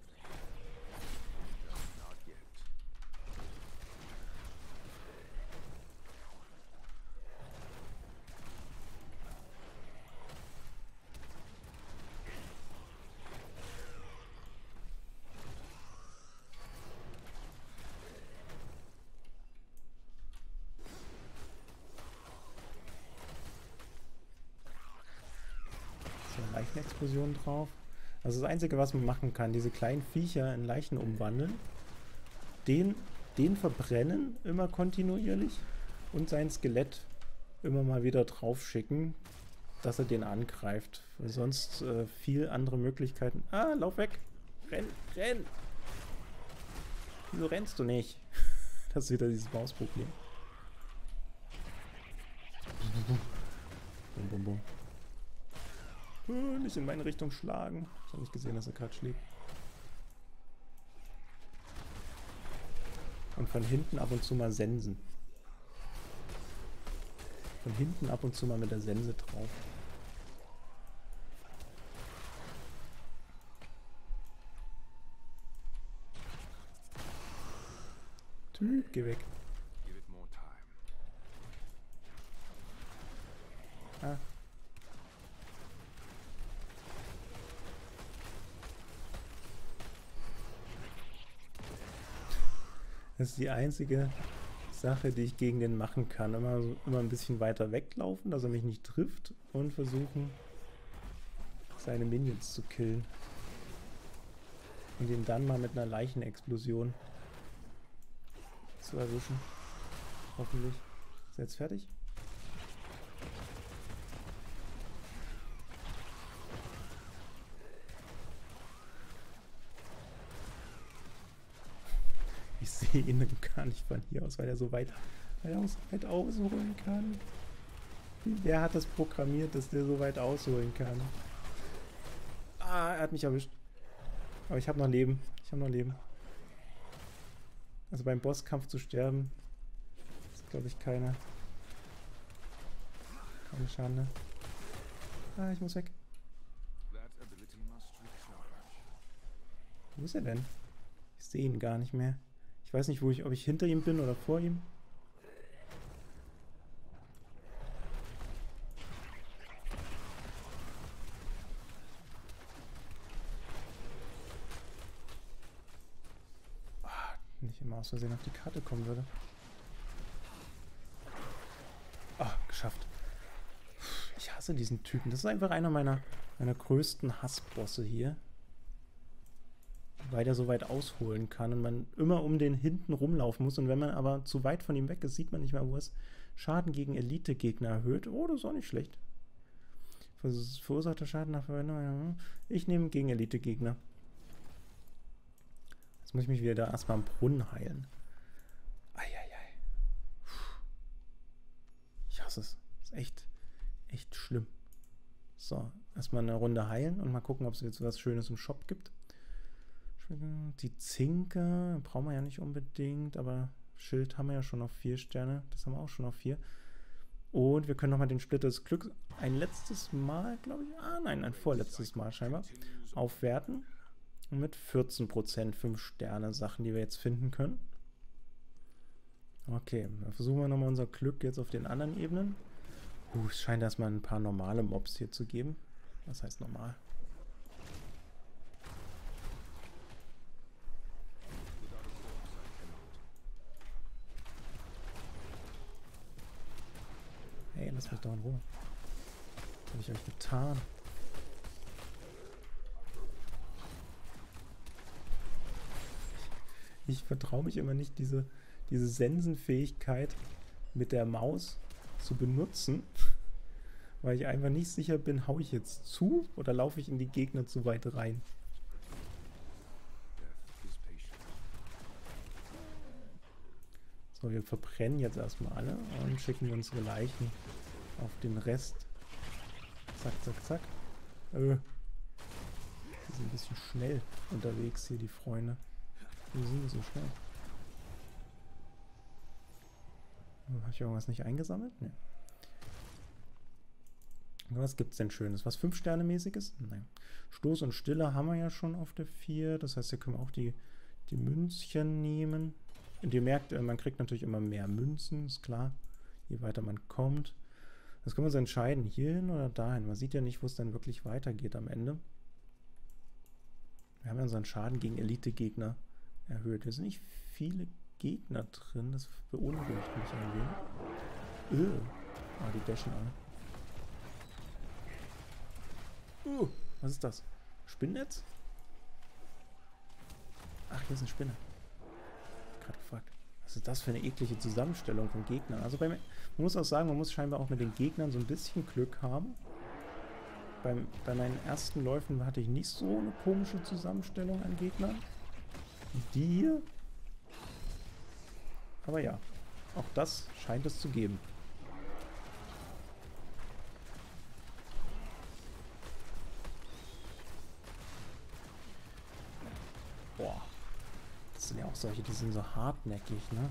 Leichenexplosion drauf. Also das Einzige, was man machen kann, diese kleinen Viecher in Leichen umwandeln, den, den verbrennen immer kontinuierlich und sein Skelett immer mal wieder drauf schicken, dass er den angreift. Weil sonst äh, viel andere Möglichkeiten. Ah, lauf weg! Renn, renn! Wieso rennst du nicht? Das ist wieder dieses Mausproblem. Bum, bum, bum. Nicht in meine Richtung schlagen. Ich habe nicht gesehen, dass er gerade schlägt. Und von hinten ab und zu mal sensen. Von hinten ab und zu mal mit der Sense drauf. Typ, geh weg. Ah. Das ist die einzige Sache, die ich gegen den machen kann. Immer, so, immer ein bisschen weiter weglaufen, dass er mich nicht trifft und versuchen, seine Minions zu killen. Und ihn dann mal mit einer Leichenexplosion zu erwischen. Hoffentlich. Ist er jetzt fertig? Ich sehe ihn gar nicht von hier aus, weil er so weit, weil er so weit ausholen kann. Wer hat das programmiert, dass der so weit ausholen kann? Ah, er hat mich erwischt. Aber ich habe noch Leben. Ich habe noch Leben. Also beim Bosskampf zu sterben, ist, glaube ich, keine, keine Schande. Ah, ich muss weg. Wo ist er denn? Ich sehe ihn gar nicht mehr. Ich weiß nicht, wo ich, ob ich hinter ihm bin oder vor ihm. Ah, nicht immer aus Versehen auf die Karte kommen würde. Ah, geschafft. Ich hasse diesen Typen. Das ist einfach einer meiner, meiner größten Hassbosse hier. Weil der so weit ausholen kann und man immer um den hinten rumlaufen muss. Und wenn man aber zu weit von ihm weg ist, sieht man nicht mehr, wo es Schaden gegen Elite-Gegner erhöht. Oh, das ist auch nicht schlecht. Verursachter Schaden nach Verwendung. Ich nehme gegen Elite-Gegner. Jetzt muss ich mich wieder da erstmal am Brunnen heilen. Eieiei. Ich hasse es. Das ist echt, echt schlimm. So, erstmal eine Runde heilen und mal gucken, ob es jetzt was Schönes im Shop gibt. Die Zinke brauchen wir ja nicht unbedingt, aber Schild haben wir ja schon auf vier Sterne. Das haben wir auch schon auf vier. Und wir können nochmal den Splitter des Glücks ein letztes Mal, glaube ich, ah nein, ein vorletztes Mal scheinbar, aufwerten. Und mit vierzehn Prozent fünf Sterne Sachen, die wir jetzt finden können. Okay, dann versuchen wir nochmal unser Glück jetzt auf den anderen Ebenen. Uh, es scheint erstmal ein paar normale Mobs hier zu geben. Was heißt normal? Hey, lass mich doch in Ruhe. Was habe ich euch getan? Ich, ich vertraue mich immer nicht, diese, diese Sensenfähigkeit mit der Maus zu benutzen, Weil ich einfach nicht sicher bin, hau ich jetzt zu oder laufe ich in die Gegner zu weit rein. So, wir verbrennen jetzt erstmal alle und schicken unsere Leichen auf den Rest. Zack, zack, zack. Äh, die sind ein bisschen schnell unterwegs hier, die Freunde. Wie sind die so schnell? Habe ich irgendwas nicht eingesammelt? Nee. Was gibt's denn Schönes? Was fünf Sterne mäßiges? Nein. Stoß und Stille haben wir ja schon auf der vier. Das heißt, hier können wir auch die, die Münzchen nehmen. Und ihr merkt, man kriegt natürlich immer mehr Münzen, ist klar. Je weiter man kommt. Das können wir uns entscheiden, hierhin oder dahin. Man sieht ja nicht, wo es dann wirklich weitergeht am Ende. Wir haben ja unseren Schaden gegen Elite-Gegner erhöht. Hier sind nicht viele Gegner drin. Das beunruhigt mich ein wenig. Öh. Ah, die dashen alle. Uh, was ist das? Spinnnetz? Ach, hier ist eine Spinne. Gerade gefragt. Was ist das für eine eklige Zusammenstellung von Gegnern? Also bei, man muss auch sagen, man muss scheinbar auch mit den Gegnern so ein bisschen Glück haben. Beim, bei meinen ersten Läufen hatte ich nicht so eine komische Zusammenstellung an Gegnern. Die hier. Aber ja, auch das scheint es zu geben. Boah. Das sind ja auch solche, die sind so hartnäckig, ne?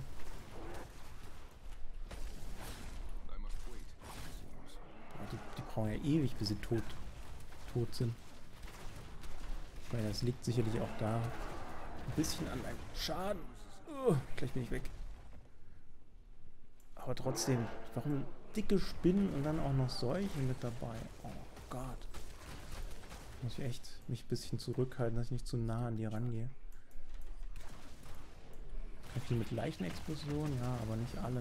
Boah, die, die brauchen ja ewig, bis sie tot, tot sind. Ich meine, das liegt sicherlich auch da ein bisschen an meinem Schaden. Uh, gleich bin ich weg. Aber trotzdem, warum dicke Spinnen und dann auch noch solche mit dabei? Oh Gott. Muss ich echt mich ein bisschen zurückhalten, dass ich nicht zu nah an die rangehe. Kann viel mit Leichenexplosionen, ja, aber nicht alle.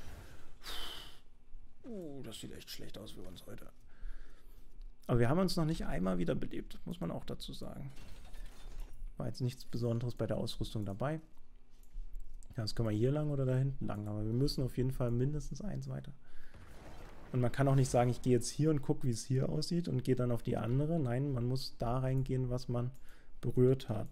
Uh, das sieht echt schlecht aus für uns heute. Aber wir haben uns noch nicht einmal wiederbelebt, muss man auch dazu sagen. War jetzt nichts Besonderes bei der Ausrüstung dabei. Ja, das können wir hier lang oder da hinten lang, aber wir müssen auf jeden Fall mindestens eins weiter. Und man kann auch nicht sagen, ich gehe jetzt hier und gucke, wie es hier aussieht und gehe dann auf die andere. Nein, man muss da reingehen, was man berührt hat.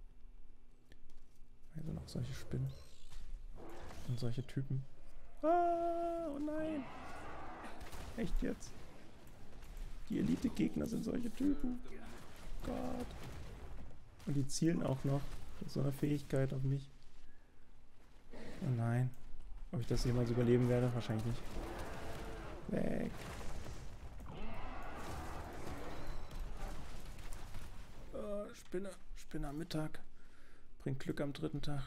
Also noch solche Spinnen. Und solche Typen. Ah, oh nein. Echt jetzt? Die Elite-Gegner sind solche Typen. Gott. Und die zielen auch noch mit so einer Fähigkeit auf mich. Oh nein. Ob ich das jemals überleben werde? Wahrscheinlich nicht. Weg. Oh, Spinne. Spinne am Mittag. Bringt Glück am dritten Tag.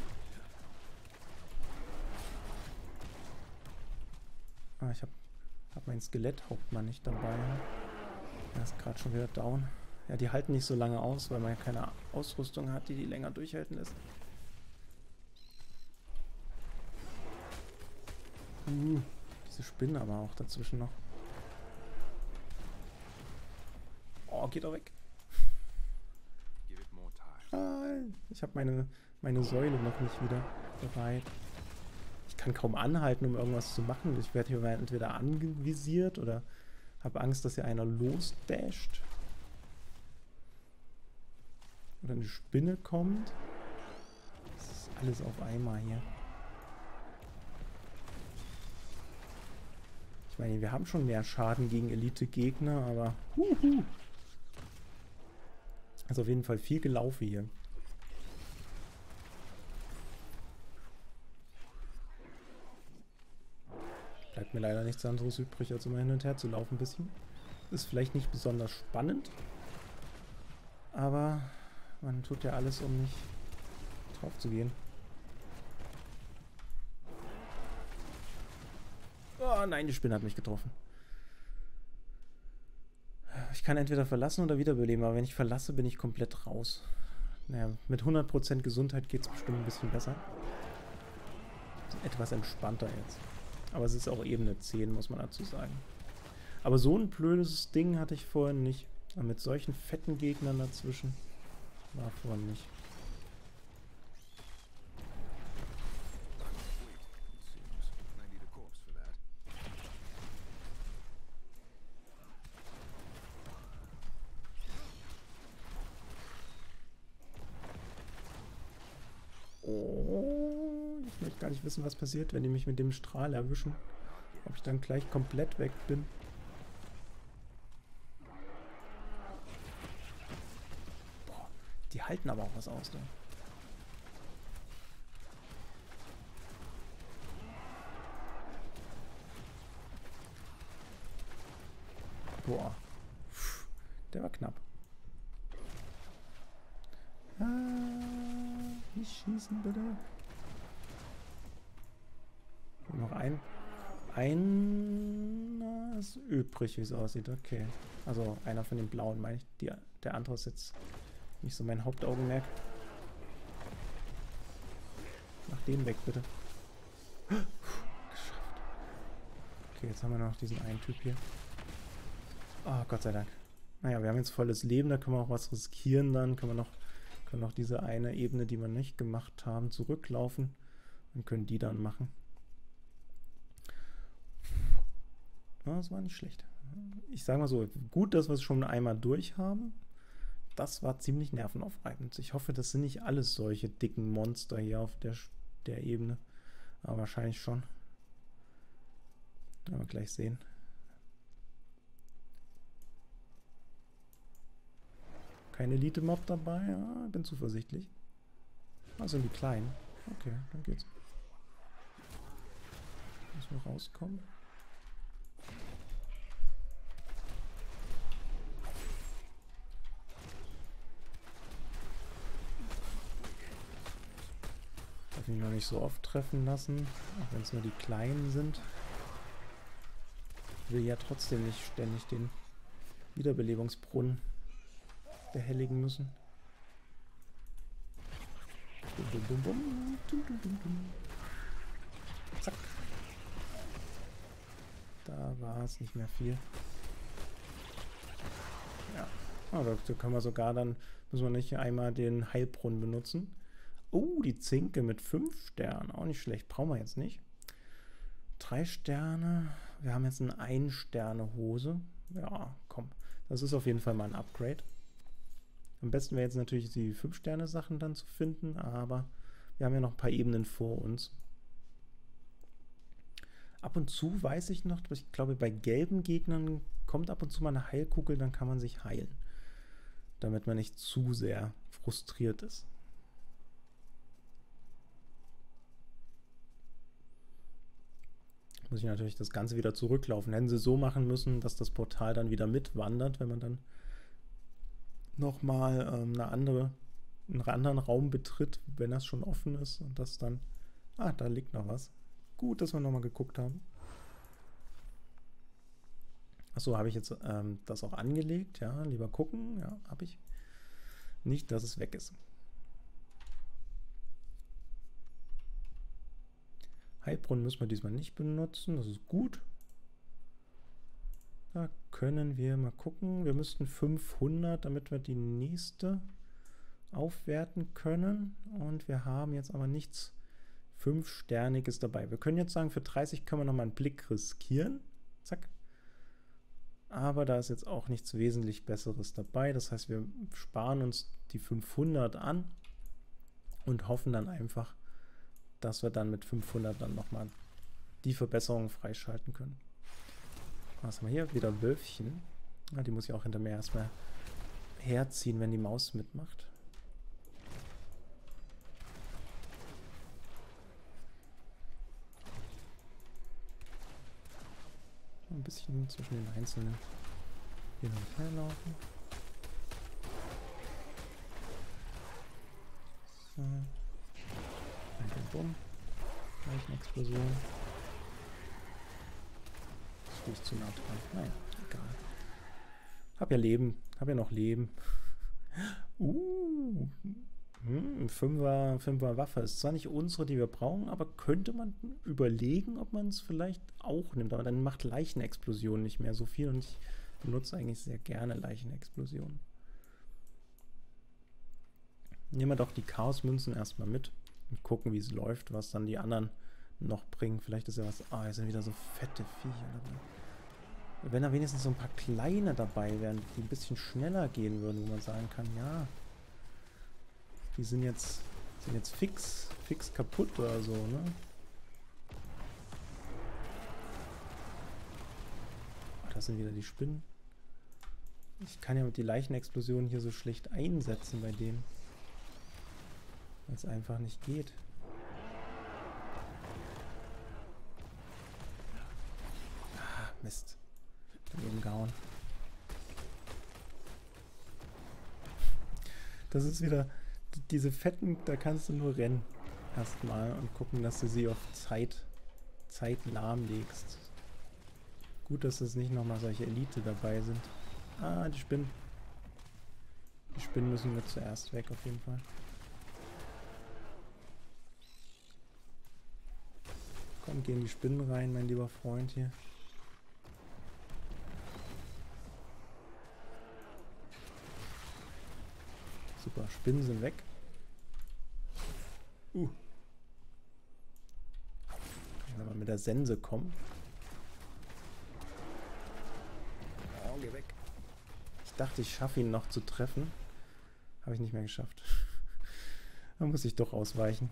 Ah, ich habe hab meinen Skeletthauptmann nicht dabei. Er ist gerade schon wieder down. Ja, die halten nicht so lange aus, weil man ja keine Ausrüstung hat, die die länger durchhalten lässt. Uh, diese Spinnen aber auch dazwischen noch. Oh, geht doch weg. Nein, ich habe meine, meine Säule noch nicht wieder bereit. Ich kann kaum anhalten, um irgendwas zu machen. Ich werde hier entweder anvisiert oder habe Angst, dass hier einer losdasht. Oder eine Spinne kommt. Das ist alles auf einmal hier. Ich meine, wir haben schon mehr Schaden gegen Elite-Gegner, aber huhu. Ist auf jeden Fall viel gelaufen hier. Bleibt mir leider nichts anderes übrig, als immer hin und her zu laufen ein bisschen. Ist vielleicht nicht besonders spannend, aber man tut ja alles, um nicht drauf zu gehen. Oh nein, die Spinne hat mich getroffen. Ich kann entweder verlassen oder wiederbeleben, aber wenn ich verlasse, bin ich komplett raus. Naja, mit hundert Prozent Gesundheit geht es bestimmt ein bisschen besser. Etwas entspannter jetzt. Aber es ist auch Ebene zehn, muss man dazu sagen. Aber so ein blödes Ding hatte ich vorhin nicht. Aber mit solchen fetten Gegnern dazwischen war vorhin nicht. gar nicht wissen, was passiert, wenn die mich mit dem Strahl erwischen. Ob ich dann gleich komplett weg bin. Boah, die halten aber auch was aus, ne? Boah. Der war knapp. Ah, nicht schießen, bitte. Noch ein. Einer ist übrig, wie es aussieht. Okay. Also einer von den blauen, meine ich. Die, der andere ist jetzt nicht so mein Hauptaugenmerk. Mach den weg, bitte. Geschafft. Okay, jetzt haben wir noch diesen einen Typ hier. Oh, Gott sei Dank. Naja, wir haben jetzt volles Leben, da können wir auch was riskieren dann. Können wir noch, können noch diese eine Ebene, die wir nicht gemacht haben, zurücklaufen. Und können die dann machen. Ja, das war nicht schlecht. Ich sage mal so, gut, dass wir es schon einmal durch haben. Das war ziemlich nervenaufreibend. Ich hoffe, das sind nicht alles solche dicken Monster hier auf der, der Ebene. Aber wahrscheinlich schon. Werden wir gleich sehen. Kein Elite-Mob dabei? Ja, bin zuversichtlich. Also die kleinen. Okay, dann geht's. Müssen wir rauskommen. Darf ich noch nicht so oft treffen lassen, auch wenn es nur die kleinen sind. Ich will ja trotzdem nicht ständig den Wiederbelebungsbrunnen behelligen müssen. Bum, bum, bum, bum, bum, bum, bum. Zack. Da war es nicht mehr viel. Ja, aber da können wir sogar dann, müssen wir nicht einmal den Heilbrunnen benutzen. Oh, die Zinke mit fünf Sternen. Auch nicht schlecht. Brauchen wir jetzt nicht. Drei Sterne. Wir haben jetzt eine Ein-Sterne-Hose. Ja, komm. Das ist auf jeden Fall mal ein Upgrade. Am besten wäre jetzt natürlich die fünf Sterne Sachen dann zu finden, aber wir haben ja noch ein paar Ebenen vor uns. Ab und zu weiß ich noch, ich glaube bei gelben Gegnern kommt ab und zu mal eine Heilkugel, dann kann man sich heilen. Damit man nicht zu sehr frustriert ist. Muss ich natürlich das Ganze wieder zurücklaufen. Hätten sie so machen müssen, dass das Portal dann wieder mitwandert, wenn man dann nochmal ähm, eine andere, einen anderen Raum betritt, wenn das schon offen ist und das dann... Ah, da liegt noch was. Gut, dass wir nochmal geguckt haben. Achso, habe ich jetzt ähm, das auch angelegt? Ja, lieber gucken. Ja, habe ich. Nicht, dass es weg ist. Heilbrunnen müssen wir diesmal nicht benutzen. Das ist gut. Da können wir mal gucken. Wir müssten fünfhundert, damit wir die nächste aufwerten können. Und wir haben jetzt aber nichts fünfsterniges dabei. Wir können jetzt sagen, für dreißig können wir nochmal einen Blick riskieren. Zack. Aber da ist jetzt auch nichts wesentlich Besseres dabei. Das heißt, wir sparen uns die fünfhundert an und hoffen dann einfach, dass wir dann mit fünfhundert dann nochmal die Verbesserung freischalten können. Was haben wir hier? Wieder Wölfchen. Ja, die muss ich auch hinter mir erstmal herziehen, wenn die Maus mitmacht. Ein bisschen zwischen den einzelnen hin und her laufen. So. Bumm. Gleich eine Explosion. Das ist zu nah dran. Naja, egal. Hab ja Leben. Hab ja noch Leben. Uh. Hm, Fünfer, Fünfer Waffe. Ist zwar nicht unsere, die wir brauchen, aber könnte man überlegen, ob man es vielleicht auch nimmt. Aber dann macht Leichenexplosion nicht mehr so viel und ich benutze eigentlich sehr gerne Leichenexplosionen. Nehmen wir doch die Chaosmünzen erstmal mit und gucken, wie es läuft, was dann die anderen noch bringen. Vielleicht ist ja was... Ah, hier sind wieder so fette Viecher dabei. Wenn da wenigstens so ein paar kleine dabei wären, die ein bisschen schneller gehen würden, wo man sagen kann, ja, die sind jetzt, sind jetzt fix, fix kaputt oder so, ne? das sind wieder die Spinnen. Ich kann ja mit die Leichenexplosionen hier so schlecht einsetzen bei denen. Weil es einfach nicht geht. Ah, Mist. Daneben gehauen. Das ist wieder... Diese Fetten, da kannst du nur rennen. Erstmal und gucken, dass du sie auf Zeit, Zeit lahmlegst. Gut, dass es nicht nochmal solche Elite dabei sind. Ah, die Spinnen. Die Spinnen müssen wir zuerst weg, auf jeden Fall. Komm, geh in die Spinnen rein, mein lieber Freund hier. Super, Spinnen sind weg. Uh. Kann ich aber mit der Sense kommen. Oh, geh weg. Ich dachte, ich schaffe ihn noch zu treffen. Habe ich nicht mehr geschafft. Da muss ich doch ausweichen.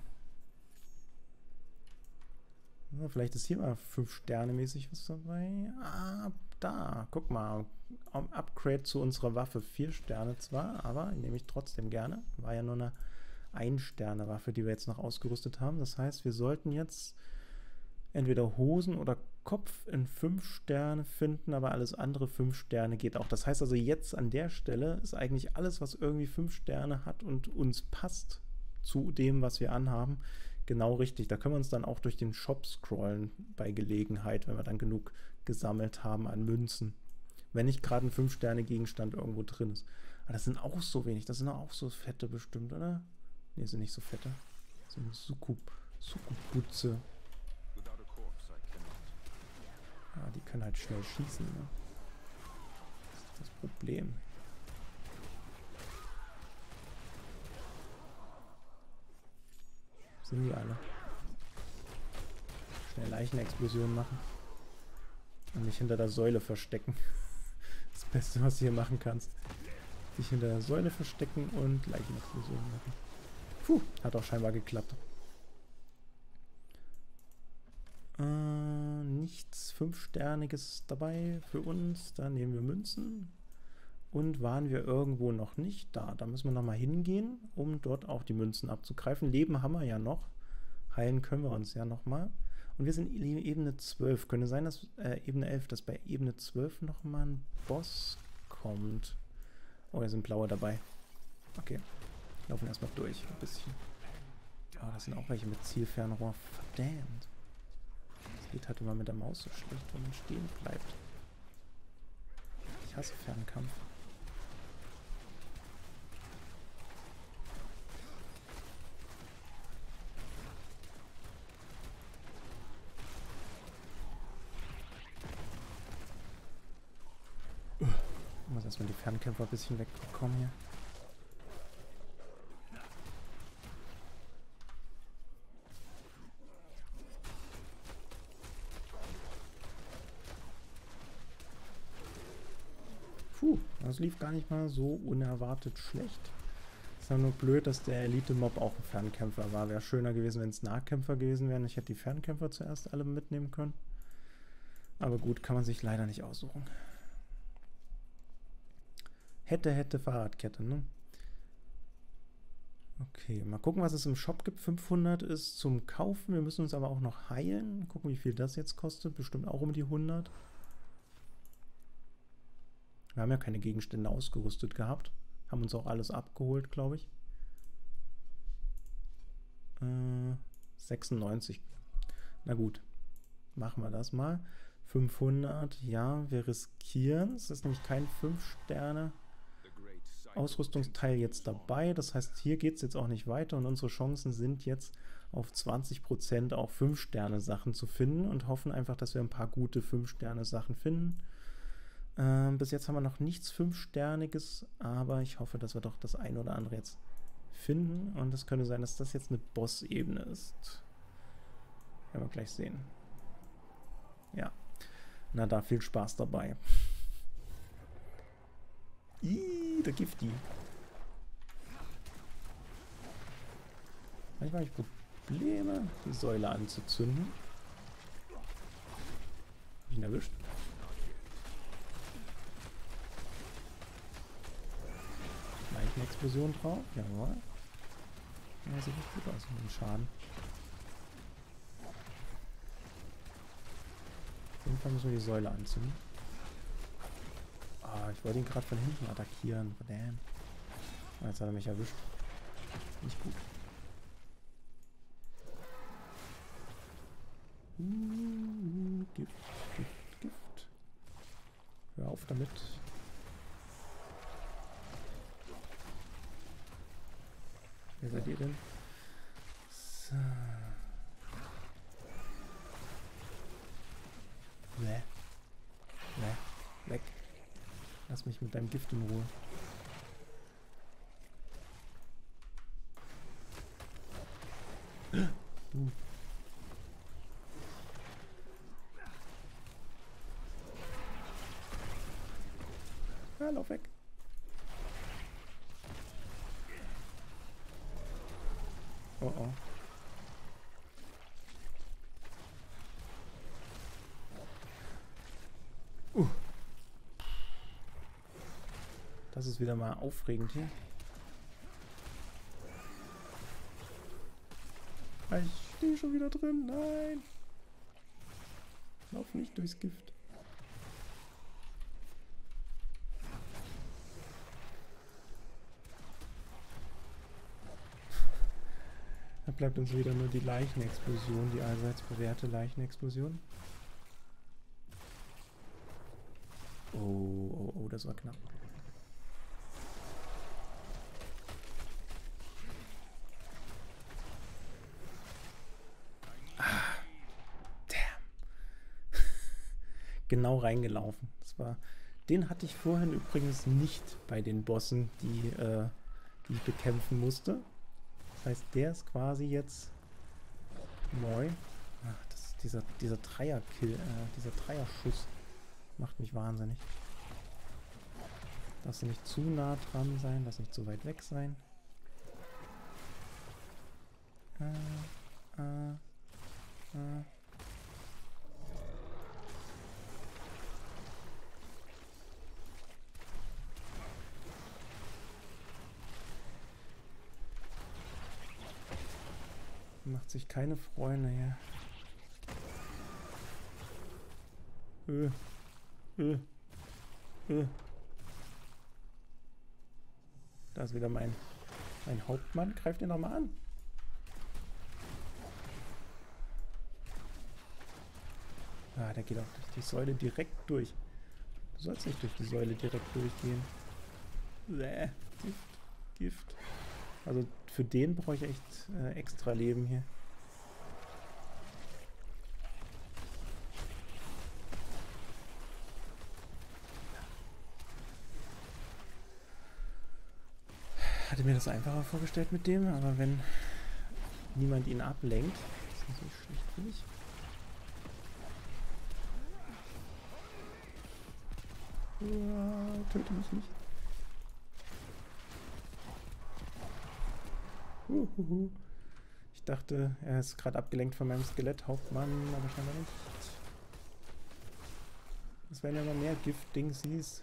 So, vielleicht ist hier mal fünf Sterne mäßig was dabei. Ah, da. Guck mal. Upgrade zu unserer Waffe. vier Sterne zwar, aber nehme ich trotzdem gerne. War ja nur eine ein-Sterne-Waffe, die wir jetzt noch ausgerüstet haben. Das heißt, wir sollten jetzt entweder Hosen oder Kopf in fünf Sterne finden, aber alles andere fünf Sterne geht auch. Das heißt also, jetzt an der Stelle ist eigentlich alles, was irgendwie fünf Sterne hat und uns passt zu dem, was wir anhaben, genau richtig. Da können wir uns dann auch durch den Shop scrollen bei Gelegenheit, wenn wir dann genug gesammelt haben an Münzen. Wenn nicht gerade ein fünf Sterne Gegenstand irgendwo drin ist. Aber das sind auch so wenig. Das sind auch so fette bestimmt, oder? Ne, sind nicht so fette. Das sind Sukub, Sukubutze. Ah, die können halt schnell schießen, ne? Das ist das Problem. Sind die alle? Schnell Leichenexplosionen machen. Und nicht hinter der Säule verstecken. Das Beste, was du hier machen kannst. Dich hinter der Säule verstecken und Leichenexplosionen machen. Puh, hat auch scheinbar geklappt. Äh, nichts Fünfsterniges dabei für uns. Da nehmen wir Münzen. Und waren wir irgendwo noch nicht da? Da müssen wir nochmal hingehen, um dort auch die Münzen abzugreifen. Leben haben wir ja noch. Heilen können wir uns ja nochmal. Und wir sind Ebene zwölf. Könnte sein, dass äh, Ebene elf, dass bei Ebene zwölf nochmal ein Boss kommt. Oh, da sind blaue dabei. Okay. Laufen erstmal durch. Ein bisschen. Oh, das sind auch welche mit Zielfernrohr. Verdammt. Das geht halt immer mit der Maus so schlecht, wenn man stehen bleibt. Ich hasse Fernkampf. Ich muss erstmal die Fernkämpfer ein bisschen wegbekommen hier. Puh, das lief gar nicht mal so unerwartet schlecht. Ist ja nur blöd, dass der Elite-Mob auch ein Fernkämpfer war. Wäre schöner gewesen, wenn es Nahkämpfer gewesen wären. Ich hätte die Fernkämpfer zuerst alle mitnehmen können. Aber gut, kann man sich leider nicht aussuchen. Hätte, hätte, Fahrradkette, ne? Okay, mal gucken, was es im Shop gibt. fünfhundert ist zum Kaufen. Wir müssen uns aber auch noch heilen. Gucken, wie viel das jetzt kostet. Bestimmt auch um die hundert. Wir haben ja keine Gegenstände ausgerüstet gehabt. Haben uns auch alles abgeholt, glaube ich. Äh, sechsundneunzig. Na gut, machen wir das mal. fünfhundert, ja, wir riskieren es. Das ist nämlich kein fünf Sterne Ausrüstungsteil jetzt dabei. Das heißt, hier geht es jetzt auch nicht weiter und unsere Chancen sind jetzt auf zwanzig Prozent auch fünf Sterne Sachen zu finden und hoffen einfach, dass wir ein paar gute fünf Sterne Sachen finden. Ähm, bis jetzt haben wir noch nichts fünf Sterniges, aber ich hoffe, dass wir doch das ein oder andere jetzt finden und es könnte sein, dass das jetzt eine Boss-Ebene ist. Werden wir gleich sehen. Ja, na da, viel Spaß dabei. Ih, der Gifti. Manchmal habe ich Probleme, die Säule anzuzünden. Hab ich ihn erwischt? Explosion drauf. Jawohl. Ja, sieht nicht gut aus mit dem Schaden. Auf jeden Fall müssen wir die Säule anzünden. Ah, ich wollte ihn gerade von hinten attackieren. Verdammt. Ah, jetzt hat er mich erwischt. Nicht gut. Uh, Gift, Gift, Gift. Hör auf damit. Wer seid ihr denn? So. Bäh. Bäh. Weg. Lass mich mit deinem Gift in Ruhe. Uh. Ja, lauf weg. Oh oh. Uh. Das ist wieder mal aufregend hier. Ich stehe schon wieder drin. Nein. Lauf nicht durchs Gift. Da bleibt uns wieder nur die Leichenexplosion, die allseits bewährte Leichenexplosion. Oh, oh, oh, das war knapp. Ah, damn. Genau reingelaufen. Das war, den hatte ich vorhin übrigens nicht bei den Bossen, die, äh, die ich bekämpfen musste. Das heißt, der ist quasi jetzt neu. Ach, das, dieser, dieser Dreier-Kill, äh, dieser Dreierschuss macht mich wahnsinnig. Darfst du nicht zu nah dran sein, darfst nicht zu weit weg sein. Äh, äh, äh. Macht sich keine Freunde hier. Öh. Öh. Öh. Da ist wieder mein, mein Hauptmann. Greift ihn doch mal an. Ah, der geht auch durch die Säule direkt durch. Du sollst nicht durch die Säule direkt durchgehen. Bäh. Gift. Gift. Also für den brauche ich echt äh, extra Leben hier. Hatte mir das einfacher vorgestellt mit dem, aber wenn niemand ihn ablenkt, ist das natürlich schlecht für mich. Uah, töte mich nicht. Uhuhu. Ich dachte, er ist gerade abgelenkt von meinem Skeletthauptmann, aber scheinbar nicht. Es werden ja noch mehr Gift-Dingsies.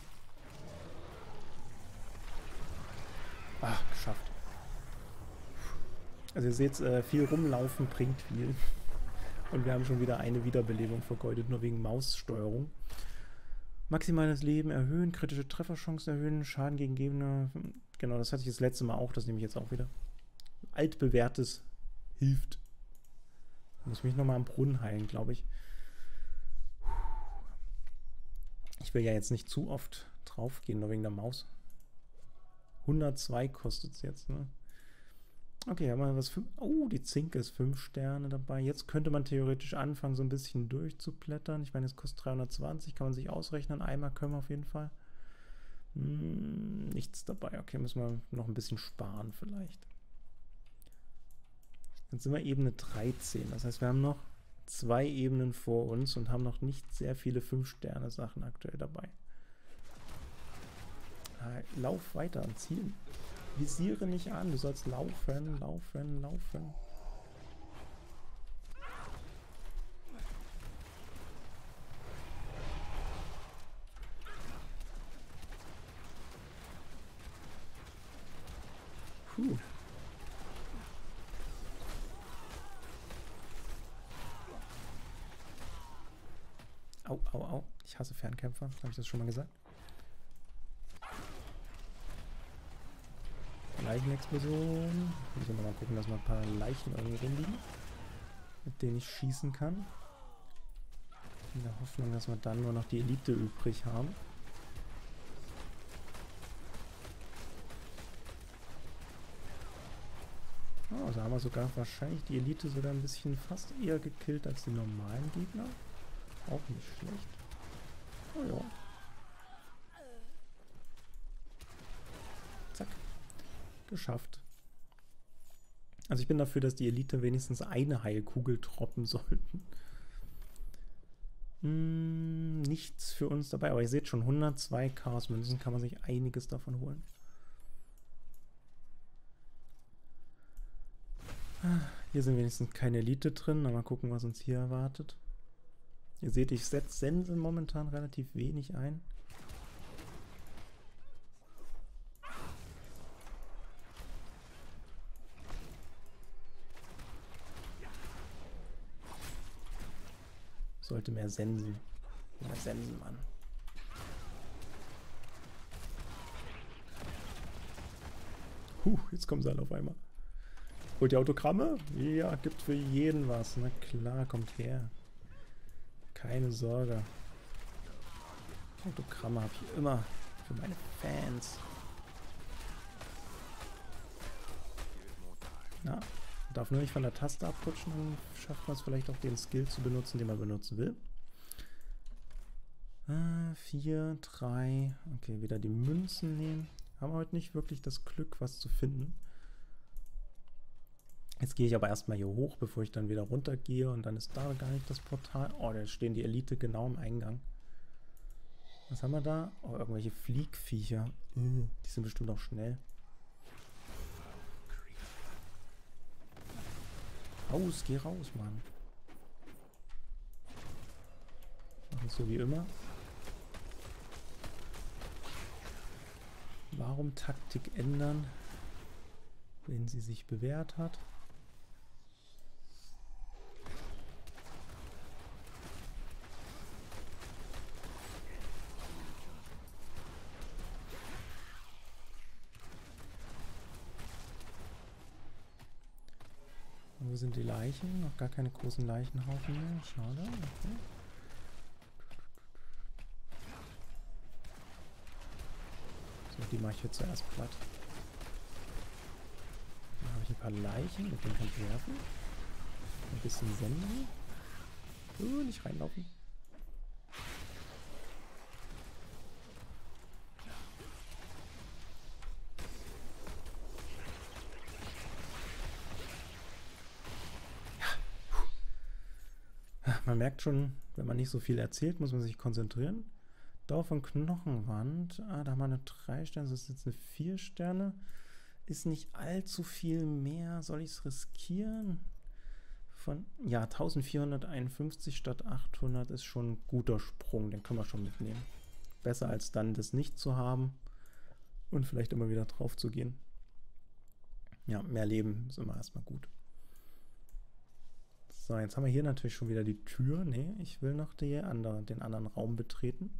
Ach, geschafft. Also ihr seht, äh, viel rumlaufen bringt viel. Und wir haben schon wieder eine Wiederbelebung vergeudet, nur wegen Maussteuerung. Maximales Leben erhöhen, kritische Trefferchancen erhöhen, Schaden gegen Gegner. Genau, das hatte ich das letzte Mal auch, das nehme ich jetzt auch wieder. Altbewährtes hilft. Ich muss mich nochmal am Brunnen heilen, glaube ich. Ich will ja jetzt nicht zu oft drauf gehen, nur wegen der Maus. hundertzwei kostet es jetzt, ne? Okay, haben wir was für. Oh, die Zinke ist fünf Sterne dabei. Jetzt könnte man theoretisch anfangen, so ein bisschen durchzublättern. Ich meine, es kostet dreihundertzwanzig, kann man sich ausrechnen. Einmal können wir auf jeden Fall. Hm, nichts dabei. Okay, müssen wir noch ein bisschen sparen vielleicht. Jetzt sind wir Ebene dreizehn. Das heißt, wir haben noch zwei Ebenen vor uns und haben noch nicht sehr viele fünf Sterne Sachen aktuell dabei. Lauf weiter an Zielen. Visiere nicht an, du sollst laufen, laufen, laufen. au, au. Ich hasse Fernkämpfer. Habe ich das schon mal gesagt? Leichenexplosion. Muss ich mal gucken, dass mal ein paar Leichen irgendwo rumliegen, mit denen ich schießen kann. In der Hoffnung, dass wir dann nur noch die Elite übrig haben. Oh, also haben wir sogar wahrscheinlich die Elite sogar ein bisschen fast eher gekillt als die normalen Gegner. Auch nicht schlecht. Oh ja. Zack. Geschafft. Also ich bin dafür, dass die Elite wenigstens eine Heilkugel droppen sollten. Hm, nichts für uns dabei, aber ihr seht schon, hundertzwei Chaos-Münzen, kann man sich einiges davon holen. Hier sind wenigstens keine Elite drin, aber mal gucken, was uns hier erwartet. Ihr seht, ich setze Sensen momentan relativ wenig ein. Sollte mehr sensen. Mehr sensen, Mann. Huh, jetzt kommen sie alle auf einmal. Holt ihr Autogramme? Ja, gibt für jeden was. Na klar, kommt her. Keine Sorge. Autogramme habe ich immer für meine Fans. Na, darf nur nicht von der Taste abrutschen, dann schafft man es vielleicht auch, den Skill zu benutzen, den man benutzen will. Äh, vier, drei. Okay, wieder die Münzen nehmen. Haben wir heute nicht wirklich das Glück, was zu finden. Jetzt gehe ich aber erstmal hier hoch, bevor ich dann wieder runtergehe und dann ist da gar nicht das Portal. Oh, da stehen die Elite genau im Eingang. Was haben wir da? Oh, irgendwelche Fliegviecher. Uh, die sind bestimmt auch schnell. Raus, geh raus, Mann. Machen so wie immer. Warum Taktik ändern, wenn sie sich bewährt hat? Wo sind die Leichen? Noch gar keine großen Leichenhaufen mehr. Schade. Okay. So, die mache ich jetzt zuerst platt. Dann habe ich ein paar Leichen, mit denen kann ich werfen. Ein bisschen senden. Uh, nicht reinlaufen. Man merkt schon, wenn man nicht so viel erzählt, muss man sich konzentrieren. Dorf von Knochenwand. Ah, da haben wir eine drei Sterne, das ist jetzt eine vier Sterne. Ist nicht allzu viel mehr. Soll ich es riskieren? Von, ja, eintausendvierhunderteinundfünfzig statt achthundert ist schon ein guter Sprung. Den können wir schon mitnehmen. Besser als dann das nicht zu haben und vielleicht immer wieder drauf zu gehen. Ja, mehr Leben ist immer erstmal gut. So, jetzt haben wir hier natürlich schon wieder die Tür. Ne, ich will noch die andere, den anderen Raum betreten.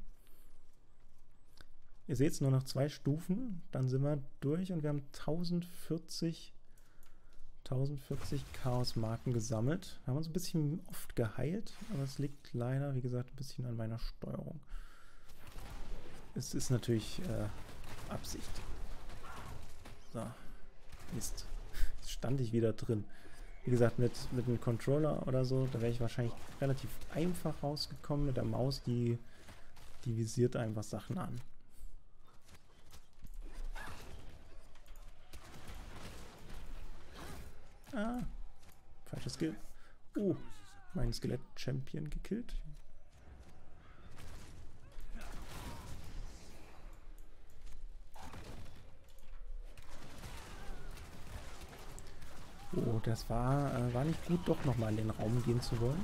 Ihr seht es, nur noch zwei Stufen, dann sind wir durch und wir haben tausendvierzig Chaos-Marken gesammelt. Wir haben uns ein bisschen oft geheilt, aber es liegt leider, wie gesagt, ein bisschen an meiner Steuerung. Es ist natürlich äh, Absicht. So, Mist. Jetzt stand ich wieder drin. Wie gesagt, mit, mit einem Controller oder so, da wäre ich wahrscheinlich relativ einfach rausgekommen. Mit der Maus, die, die visiert einfach Sachen an. Ah, falsches Skill. Oh, mein Skelett-Champion gekillt. Oh, das war, äh, war nicht gut, doch nochmal in den Raum gehen zu wollen.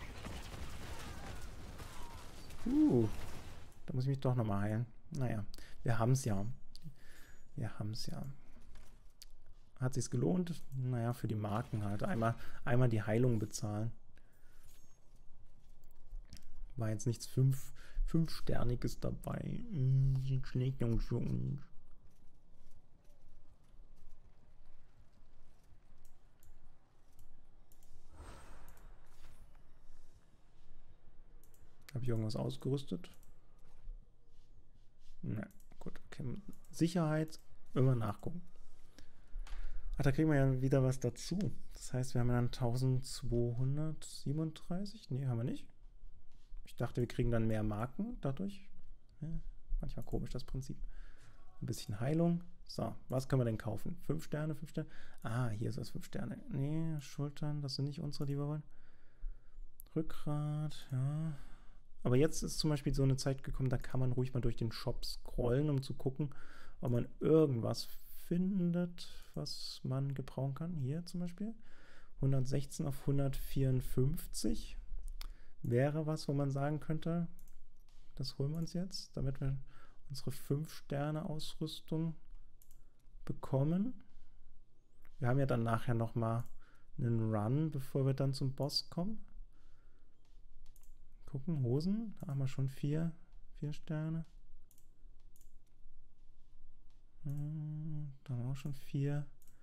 Uh, da muss ich mich doch nochmal heilen. Naja, wir haben es ja. Wir haben es ja. Hat sich's gelohnt? Naja, für die Marken halt. Einmal, einmal die Heilung bezahlen. War jetzt nichts fünf, fünfsterniges dabei. Hm, sieht schlecht aus für uns. Habe ich irgendwas ausgerüstet? Na gut, okay. Sicherheit, immer nachgucken. Ach, da kriegen wir ja wieder was dazu. Das heißt, wir haben dann eintausendzweihundertsiebenunddreißig. Nee, haben wir nicht. Ich dachte, wir kriegen dann mehr Marken dadurch. Ja, manchmal komisch, das Prinzip. Ein bisschen Heilung. So, was können wir denn kaufen? Fünf Sterne, fünf Sterne. Ah, hier ist das fünf Sterne. Nee, Schultern, das sind nicht unsere, die wir wollen. Rückgrat, ja. Aber jetzt ist zum Beispiel so eine Zeit gekommen, da kann man ruhig mal durch den Shop scrollen, um zu gucken, ob man irgendwas findet, was man gebrauchen kann. Hier zum Beispiel. hundertsechzehn auf hundertvierundfünfzig wäre was, wo man sagen könnte, das holen wir uns jetzt, damit wir unsere fünf Sterne Ausrüstung bekommen. Wir haben ja dann nachher nochmal einen Run, bevor wir dann zum Boss kommen. Gucken, Hosen, da haben wir schon vier, vier Sterne. Hm, da haben wir auch schon vier.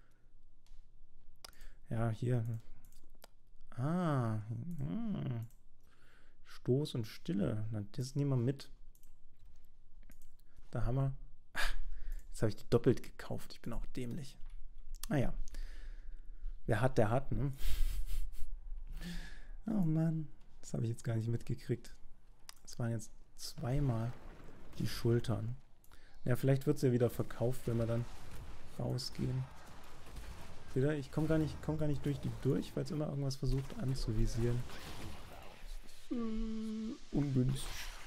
Ja, hier. Ah, hm. Stoß und Stille. Na, das nehmen wir mit. Da haben wir. Ach, jetzt habe ich die doppelt gekauft. Ich bin auch dämlich. Ah ja. Wer hat, der hat, ne? Oh Mann. Das habe ich jetzt gar nicht mitgekriegt. Es waren jetzt zweimal die Schultern. Ja, vielleicht wird es ja wieder verkauft, wenn wir dann rausgehen. Wieder, ich komme gar nicht, komm gar nicht durch die durch, weil es immer irgendwas versucht anzuvisieren. Äh, ungünstig.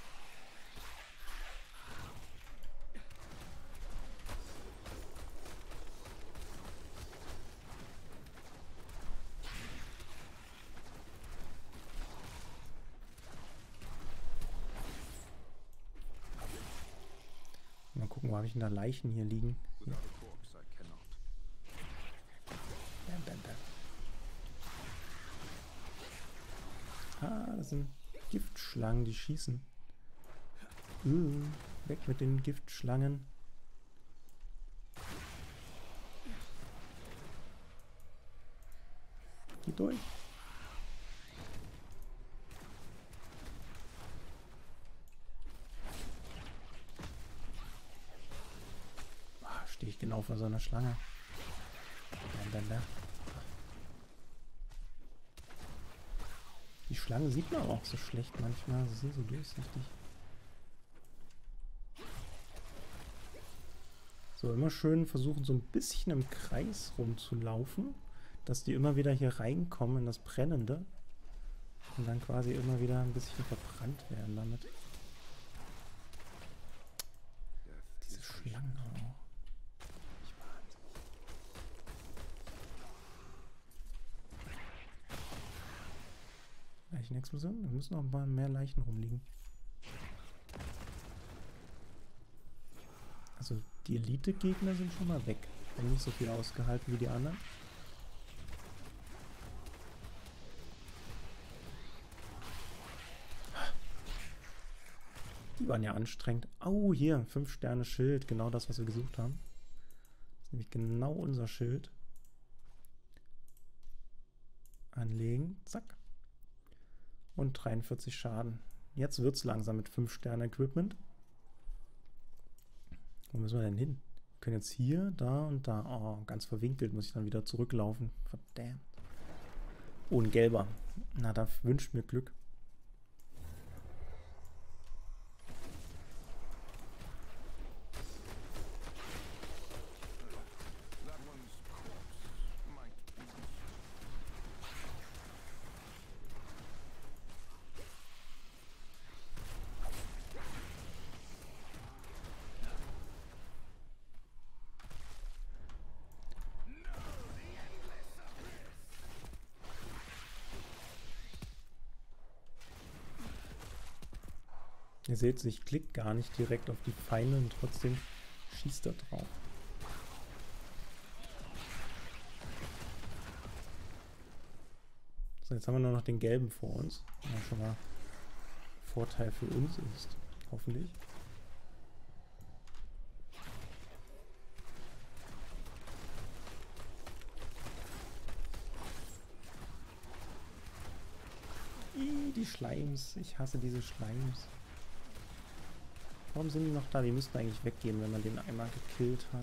Mal gucken, wo habe ich denn da Leichen hier liegen? Hier. Bam, bam, bam. Ah, das sind Giftschlangen, die schießen. Uh, weg mit den Giftschlangen. Geh durch. Ah, stehe ich genau vor so einer Schlange. Bam, bam, bam. Die Schlange sieht man auch so schlecht manchmal. Sie sind so durchsichtig. So, immer schön versuchen, so ein bisschen im Kreis rumzulaufen, dass die immer wieder hier reinkommen in das Brennende und dann quasi immer wieder ein bisschen verbrannt werden damit. Diese Schlangen auch. Leichenexplosion? Da müssen noch ein paar mehr Leichen rumliegen. Also die Elite-Gegner sind schon mal weg. Haben nicht so viel ausgehalten wie die anderen. Die waren ja anstrengend. Au, hier, fünf Sterne Schild. Genau das, was wir gesucht haben. Das ist nämlich genau unser Schild. Anlegen. Zack. Und dreiundvierzig Schaden. Jetzt wird es langsam mit fünf Sterne Equipment. Wo müssen wir denn hin? Wir können jetzt hier, da und da. Oh, ganz verwinkelt muss ich dann wieder zurücklaufen. Verdammt. Oh, ein gelber. Na, da wünscht mir Glück. Ihr seht, ich klicke gar nicht direkt auf die Feinde und trotzdem schießt er drauf. So, jetzt haben wir nur noch den gelben vor uns. Ja, schon mal Vorteil für uns ist. Hoffentlich. Ih, die Schleims. Ich hasse diese Schleims. Warum sind die noch da? Die müssten eigentlich weggehen, wenn man den einmal gekillt hat.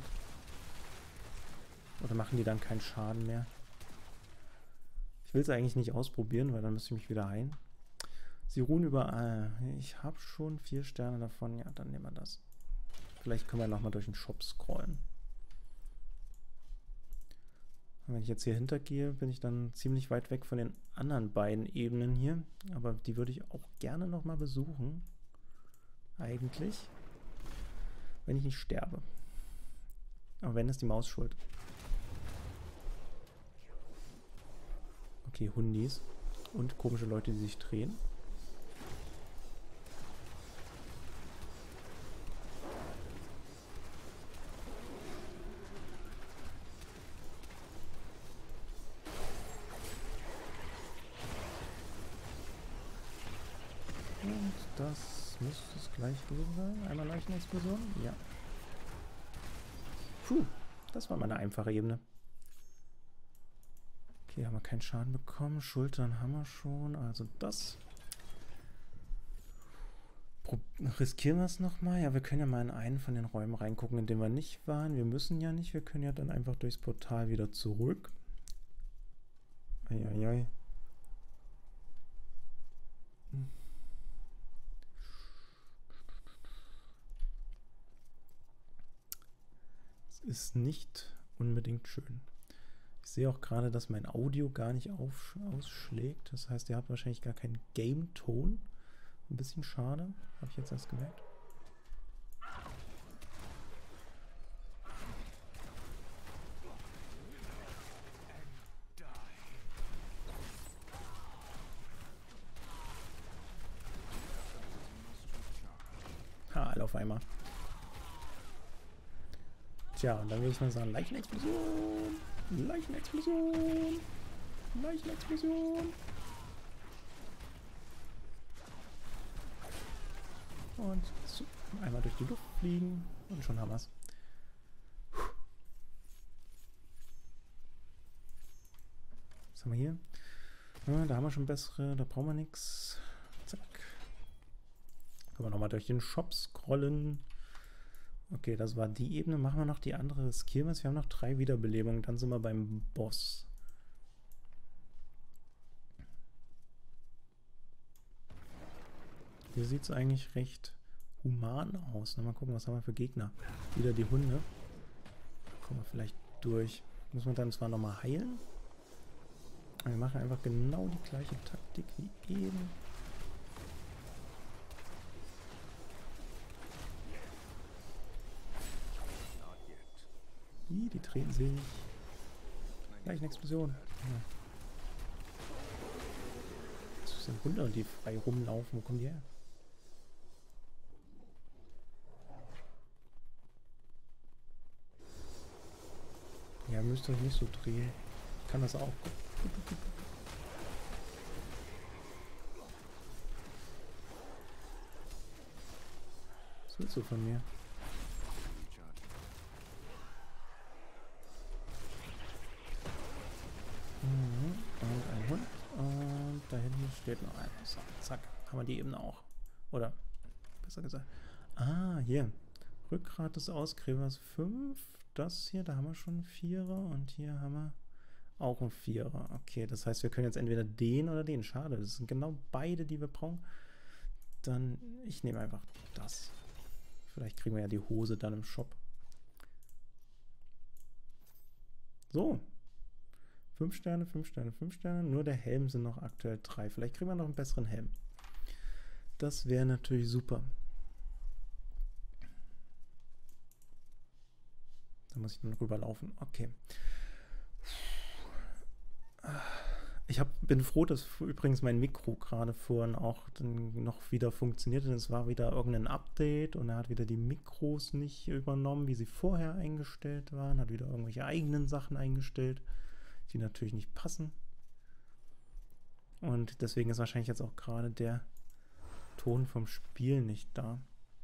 Oder machen die dann keinen Schaden mehr? Ich will es eigentlich nicht ausprobieren, weil dann müsste ich mich wieder heilen. Sie ruhen überall. Ich habe schon vier Sterne davon. Ja, dann nehmen wir das. Vielleicht können wir nochmal durch den Shop scrollen. Und wenn ich jetzt hier hintergehe, bin ich dann ziemlich weit weg von den anderen beiden Ebenen hier. Aber die würde ich auch gerne nochmal besuchen. Eigentlich. Wenn ich nicht sterbe. Aber wenn, ist die Maus schuld. Okay, Hundis. Und komische Leute, die sich drehen. Und das muss das gleich gewesen sein. Einmal Leichenexplosion. Ja. Puh, das war mal eine einfache Ebene. Okay, haben wir keinen Schaden bekommen. Schultern haben wir schon. Also das. Pro riskieren wir es nochmal? Ja, wir können ja mal in einen von den Räumen reingucken, in denen wir nicht waren. Wir müssen ja nicht. Wir können ja dann einfach durchs Portal wieder zurück. Eieiei. Hm. Es ist nicht unbedingt schön. Ich sehe auch gerade, dass mein Audio gar nicht auf, ausschlägt. Das heißt, ihr habt wahrscheinlich gar keinen Game-Ton. Ein bisschen schade. Habe ich jetzt erst gemerkt. Ha, alle auf einmal. Tja, und dann würde ich mal sagen, Leichenexplosion. Leichenexplosion! Leichenexplosion! Und so, einmal durch die Luft fliegen und schon haben wir es. Was haben wir hier? Ja, da haben wir schon bessere, da brauchen wir nichts. Zack. Können wir nochmal durch den Shop scrollen. Okay, das war die Ebene. Machen wir noch die andere Skills. Wir haben noch drei Wiederbelebungen. Dann sind wir beim Boss. Hier sieht es eigentlich recht human aus. Mal gucken, was haben wir für Gegner. Wieder die Hunde. Kommen wir vielleicht durch. Muss man dann zwar nochmal heilen. Aber wir machen einfach genau die gleiche Taktik wie eben. Die, die drehen sich. Gleich eine Explosion. Ja. Das sind Hunde, die frei rumlaufen. Wo kommen die her? Ja, müsst euch nicht so drehen. Ich kann das auch. Was willst du von mir? Und ein Hund. Und da hinten steht noch einer. So, zack. Haben wir die eben auch. Oder, besser gesagt. Ah, hier. Rückgrat des Ausgräbers fünf. Das hier, da haben wir schon einen Vierer. Und hier haben wir auch einen Vierer. Okay, das heißt, wir können jetzt entweder den oder den. Schade, das sind genau beide, die wir brauchen. Dann, ich nehme einfach das. Vielleicht kriegen wir ja die Hose dann im Shop. So. Fünf Sterne, fünf Sterne, fünf Sterne. Nur der Helm sind noch aktuell drei. Vielleicht kriegen wir noch einen besseren Helm. Das wäre natürlich super. Da muss ich dann rüberlaufen. Okay. Ich hab, bin froh, dass übrigens mein Mikro gerade vorhin auch dann noch wieder funktioniert. Denn es war wieder irgendein Update und er hat wieder die Mikros nicht übernommen, wie sie vorher eingestellt waren. Hat wieder irgendwelche eigenen Sachen eingestellt, die natürlich nicht passen. Und deswegen ist wahrscheinlich jetzt auch gerade der Ton vom Spiel nicht da.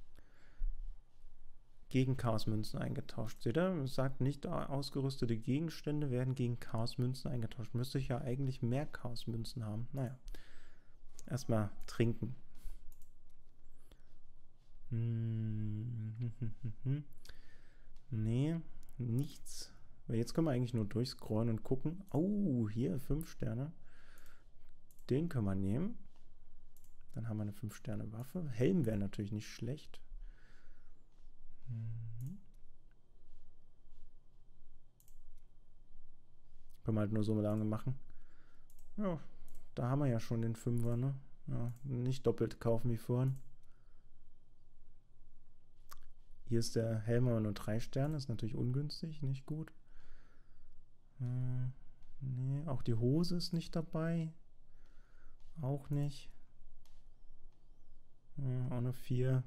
Gegen Chaosmünzen eingetauscht. Seht ihr? Es sagt nicht, ausgerüstete Gegenstände werden gegen Chaosmünzen eingetauscht. Müsste ich ja eigentlich mehr Chaosmünzen haben. Naja. Erstmal trinken. Hm. Nee, nichts. Weil jetzt können wir eigentlich nur durchscrollen und gucken. Oh, hier fünf Sterne. Den können wir nehmen. Dann haben wir eine fünf Sterne Waffe. Helm wäre natürlich nicht schlecht. Mhm. Können wir halt nur so lange machen. Ja, da haben wir ja schon den Fünfer, ne? Ja, nicht doppelt kaufen wie vorhin. Hier ist der Helm aber nur drei Sterne, ist natürlich ungünstig, nicht gut. Äh, nee, auch die Hose ist nicht dabei. Auch nicht. Äh, auch nur vier.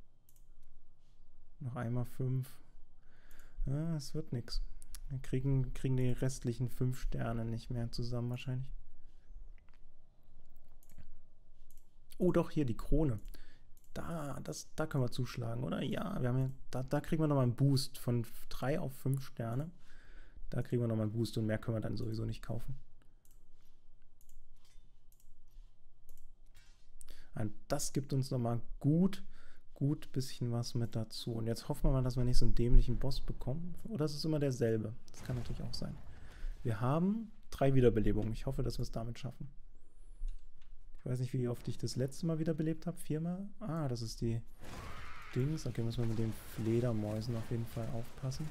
Noch einmal fünf. Ja, es wird nichts. Wir kriegen, kriegen die restlichen fünf Sterne nicht mehr zusammen wahrscheinlich. Oh, doch, hier die Krone. Da, das, da können wir zuschlagen, oder? Ja, wir haben ja, da, da kriegen wir nochmal einen Boost von drei auf fünf Sterne. Da kriegen wir nochmal einen Boost und mehr können wir dann sowieso nicht kaufen. Und das gibt uns nochmal gut, gut bisschen was mit dazu. Und jetzt hoffen wir mal, dass wir nicht so einen dämlichen Boss bekommen. Oder es ist immer derselbe. Das kann natürlich auch sein. Wir haben drei Wiederbelebungen. Ich hoffe, dass wir es damit schaffen. Ich weiß nicht, wie oft ich das letzte Mal wiederbelebt habe. Viermal? Ah, das ist die Dings. Okay, müssen wir mit den Fledermäusen auf jeden Fall aufpassen.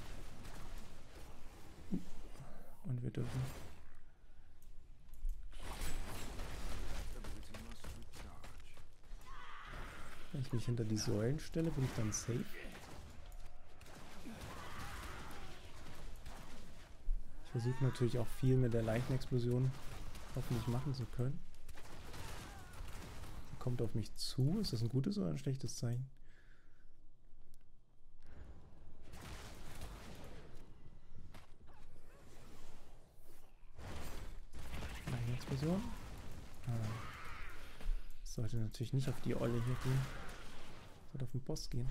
Und wir dürfen... Wenn ich mich hinter die Säulen stelle, bin ich dann safe. Ich versuche natürlich auch viel mit der Leichenexplosion hoffentlich machen zu können. Sie kommt auf mich zu. Ist das ein gutes oder ein schlechtes Zeichen? Leichenexplosion. Ah. Das sollte natürlich nicht auf die Olle hier gehen. Sollte auf den Boss gehen.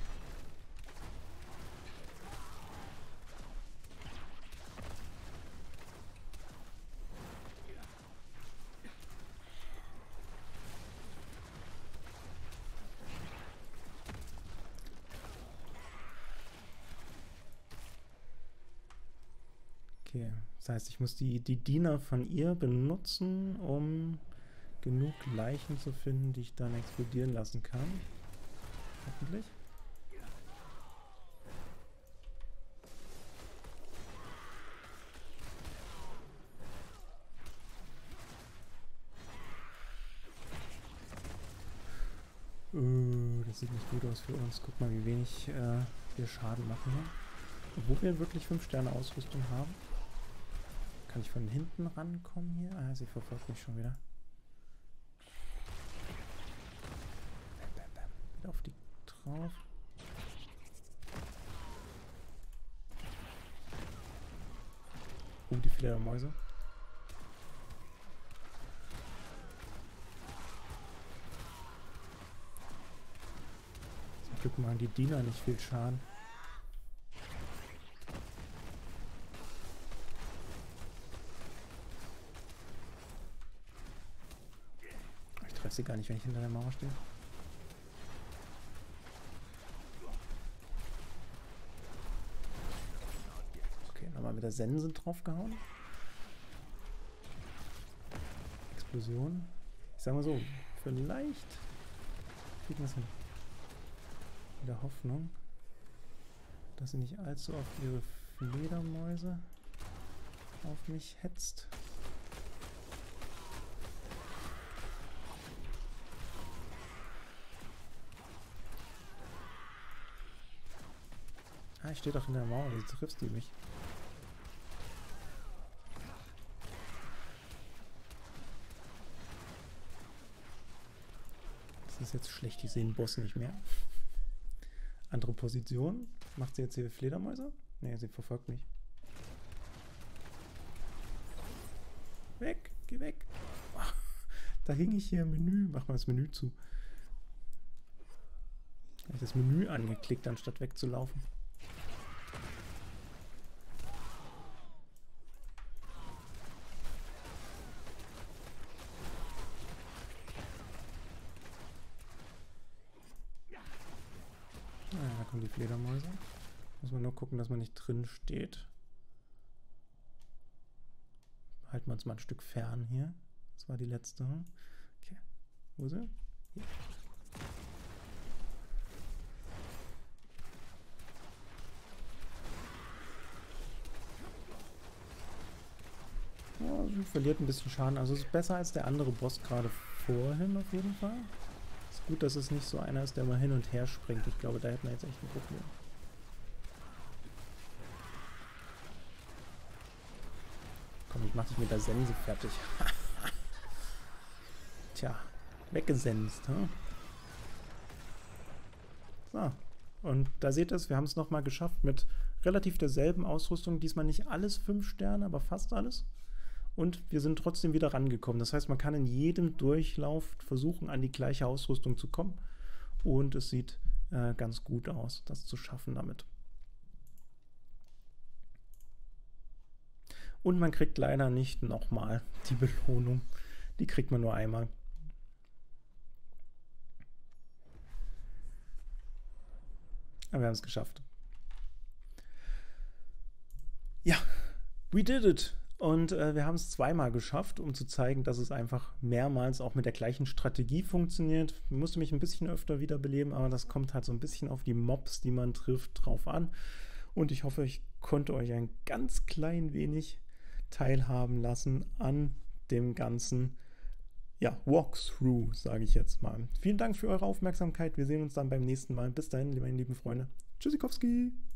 Okay, das heißt, ich muss die, die Diener von ihr benutzen, um genug Leichen zu finden, die ich dann explodieren lassen kann. Hoffentlich. Uh, das sieht nicht gut aus für uns. Guck mal, wie wenig äh, wir Schaden machen hier. Obwohl wir wirklich fünf Sterne Ausrüstung haben. Kann ich von hinten rankommen hier? Ah, sie verfolgt mich schon wieder. Bam, bam, bam. Wieder auf die drauf. Oh, die Fledermäuse. Zum Glück machen die Diener nicht viel Schaden. Ich treffe sie gar nicht, wenn ich hinter der Mauer stehe. Nochmal mit der Sense draufgehauen. Explosion. Ich sag mal so, vielleicht kriegen wir es hin. In der Hoffnung, dass sie nicht allzu oft ihre Fledermäuse auf mich hetzt. Ah, ich stehe doch in der Mauer, wie triffst du mich? Das ist jetzt schlecht, ich sehe den Boss nicht mehr. Andere Position. Macht sie jetzt hier Fledermäuse? Ne, sie verfolgt mich. Weg, geh weg. Da hing ich hier im Menü. Mach mal das Menü zu. Habe ich das Menü angeklickt, anstatt wegzulaufen. Ah, da kommen die Fledermäuse. Muss man nur gucken, dass man nicht drin steht. Halten wir uns mal ein Stück fern hier. Das war die letzte. Okay. Wo ist sie? Hier. Ja, sie verliert ein bisschen Schaden. Also es ist besser als der andere Boss gerade vorhin auf jeden Fall. Ist gut, dass es nicht so einer ist, der mal hin und her springt. Ich glaube, da hätten wir jetzt echt ein Problem. Komm, ich mach dich mit der Sense fertig. Tja, weggesenzt, hm? So, und da seht ihr es, wir haben es nochmal geschafft mit relativ derselben Ausrüstung. Diesmal nicht alles fünf Sterne, aber fast alles. Und wir sind trotzdem wieder rangekommen. Das heißt, man kann in jedem Durchlauf versuchen, an die gleiche Ausrüstung zu kommen. Und es sieht äh, ganz gut aus, das zu schaffen damit. Und man kriegt leider nicht nochmal die Belohnung. Die kriegt man nur einmal. Aber wir haben es geschafft. Ja, we did it! Und äh, wir haben es zweimal geschafft, um zu zeigen, dass es einfach mehrmals auch mit der gleichen Strategie funktioniert. Ich musste mich ein bisschen öfter wiederbeleben, aber das kommt halt so ein bisschen auf die Mobs, die man trifft, drauf an. Und ich hoffe, ich konnte euch ein ganz klein wenig teilhaben lassen an dem ganzen ja, Walkthrough, sage ich jetzt mal. Vielen Dank für eure Aufmerksamkeit. Wir sehen uns dann beim nächsten Mal. Bis dahin, meine lieben Freunde. Tschüssikowski!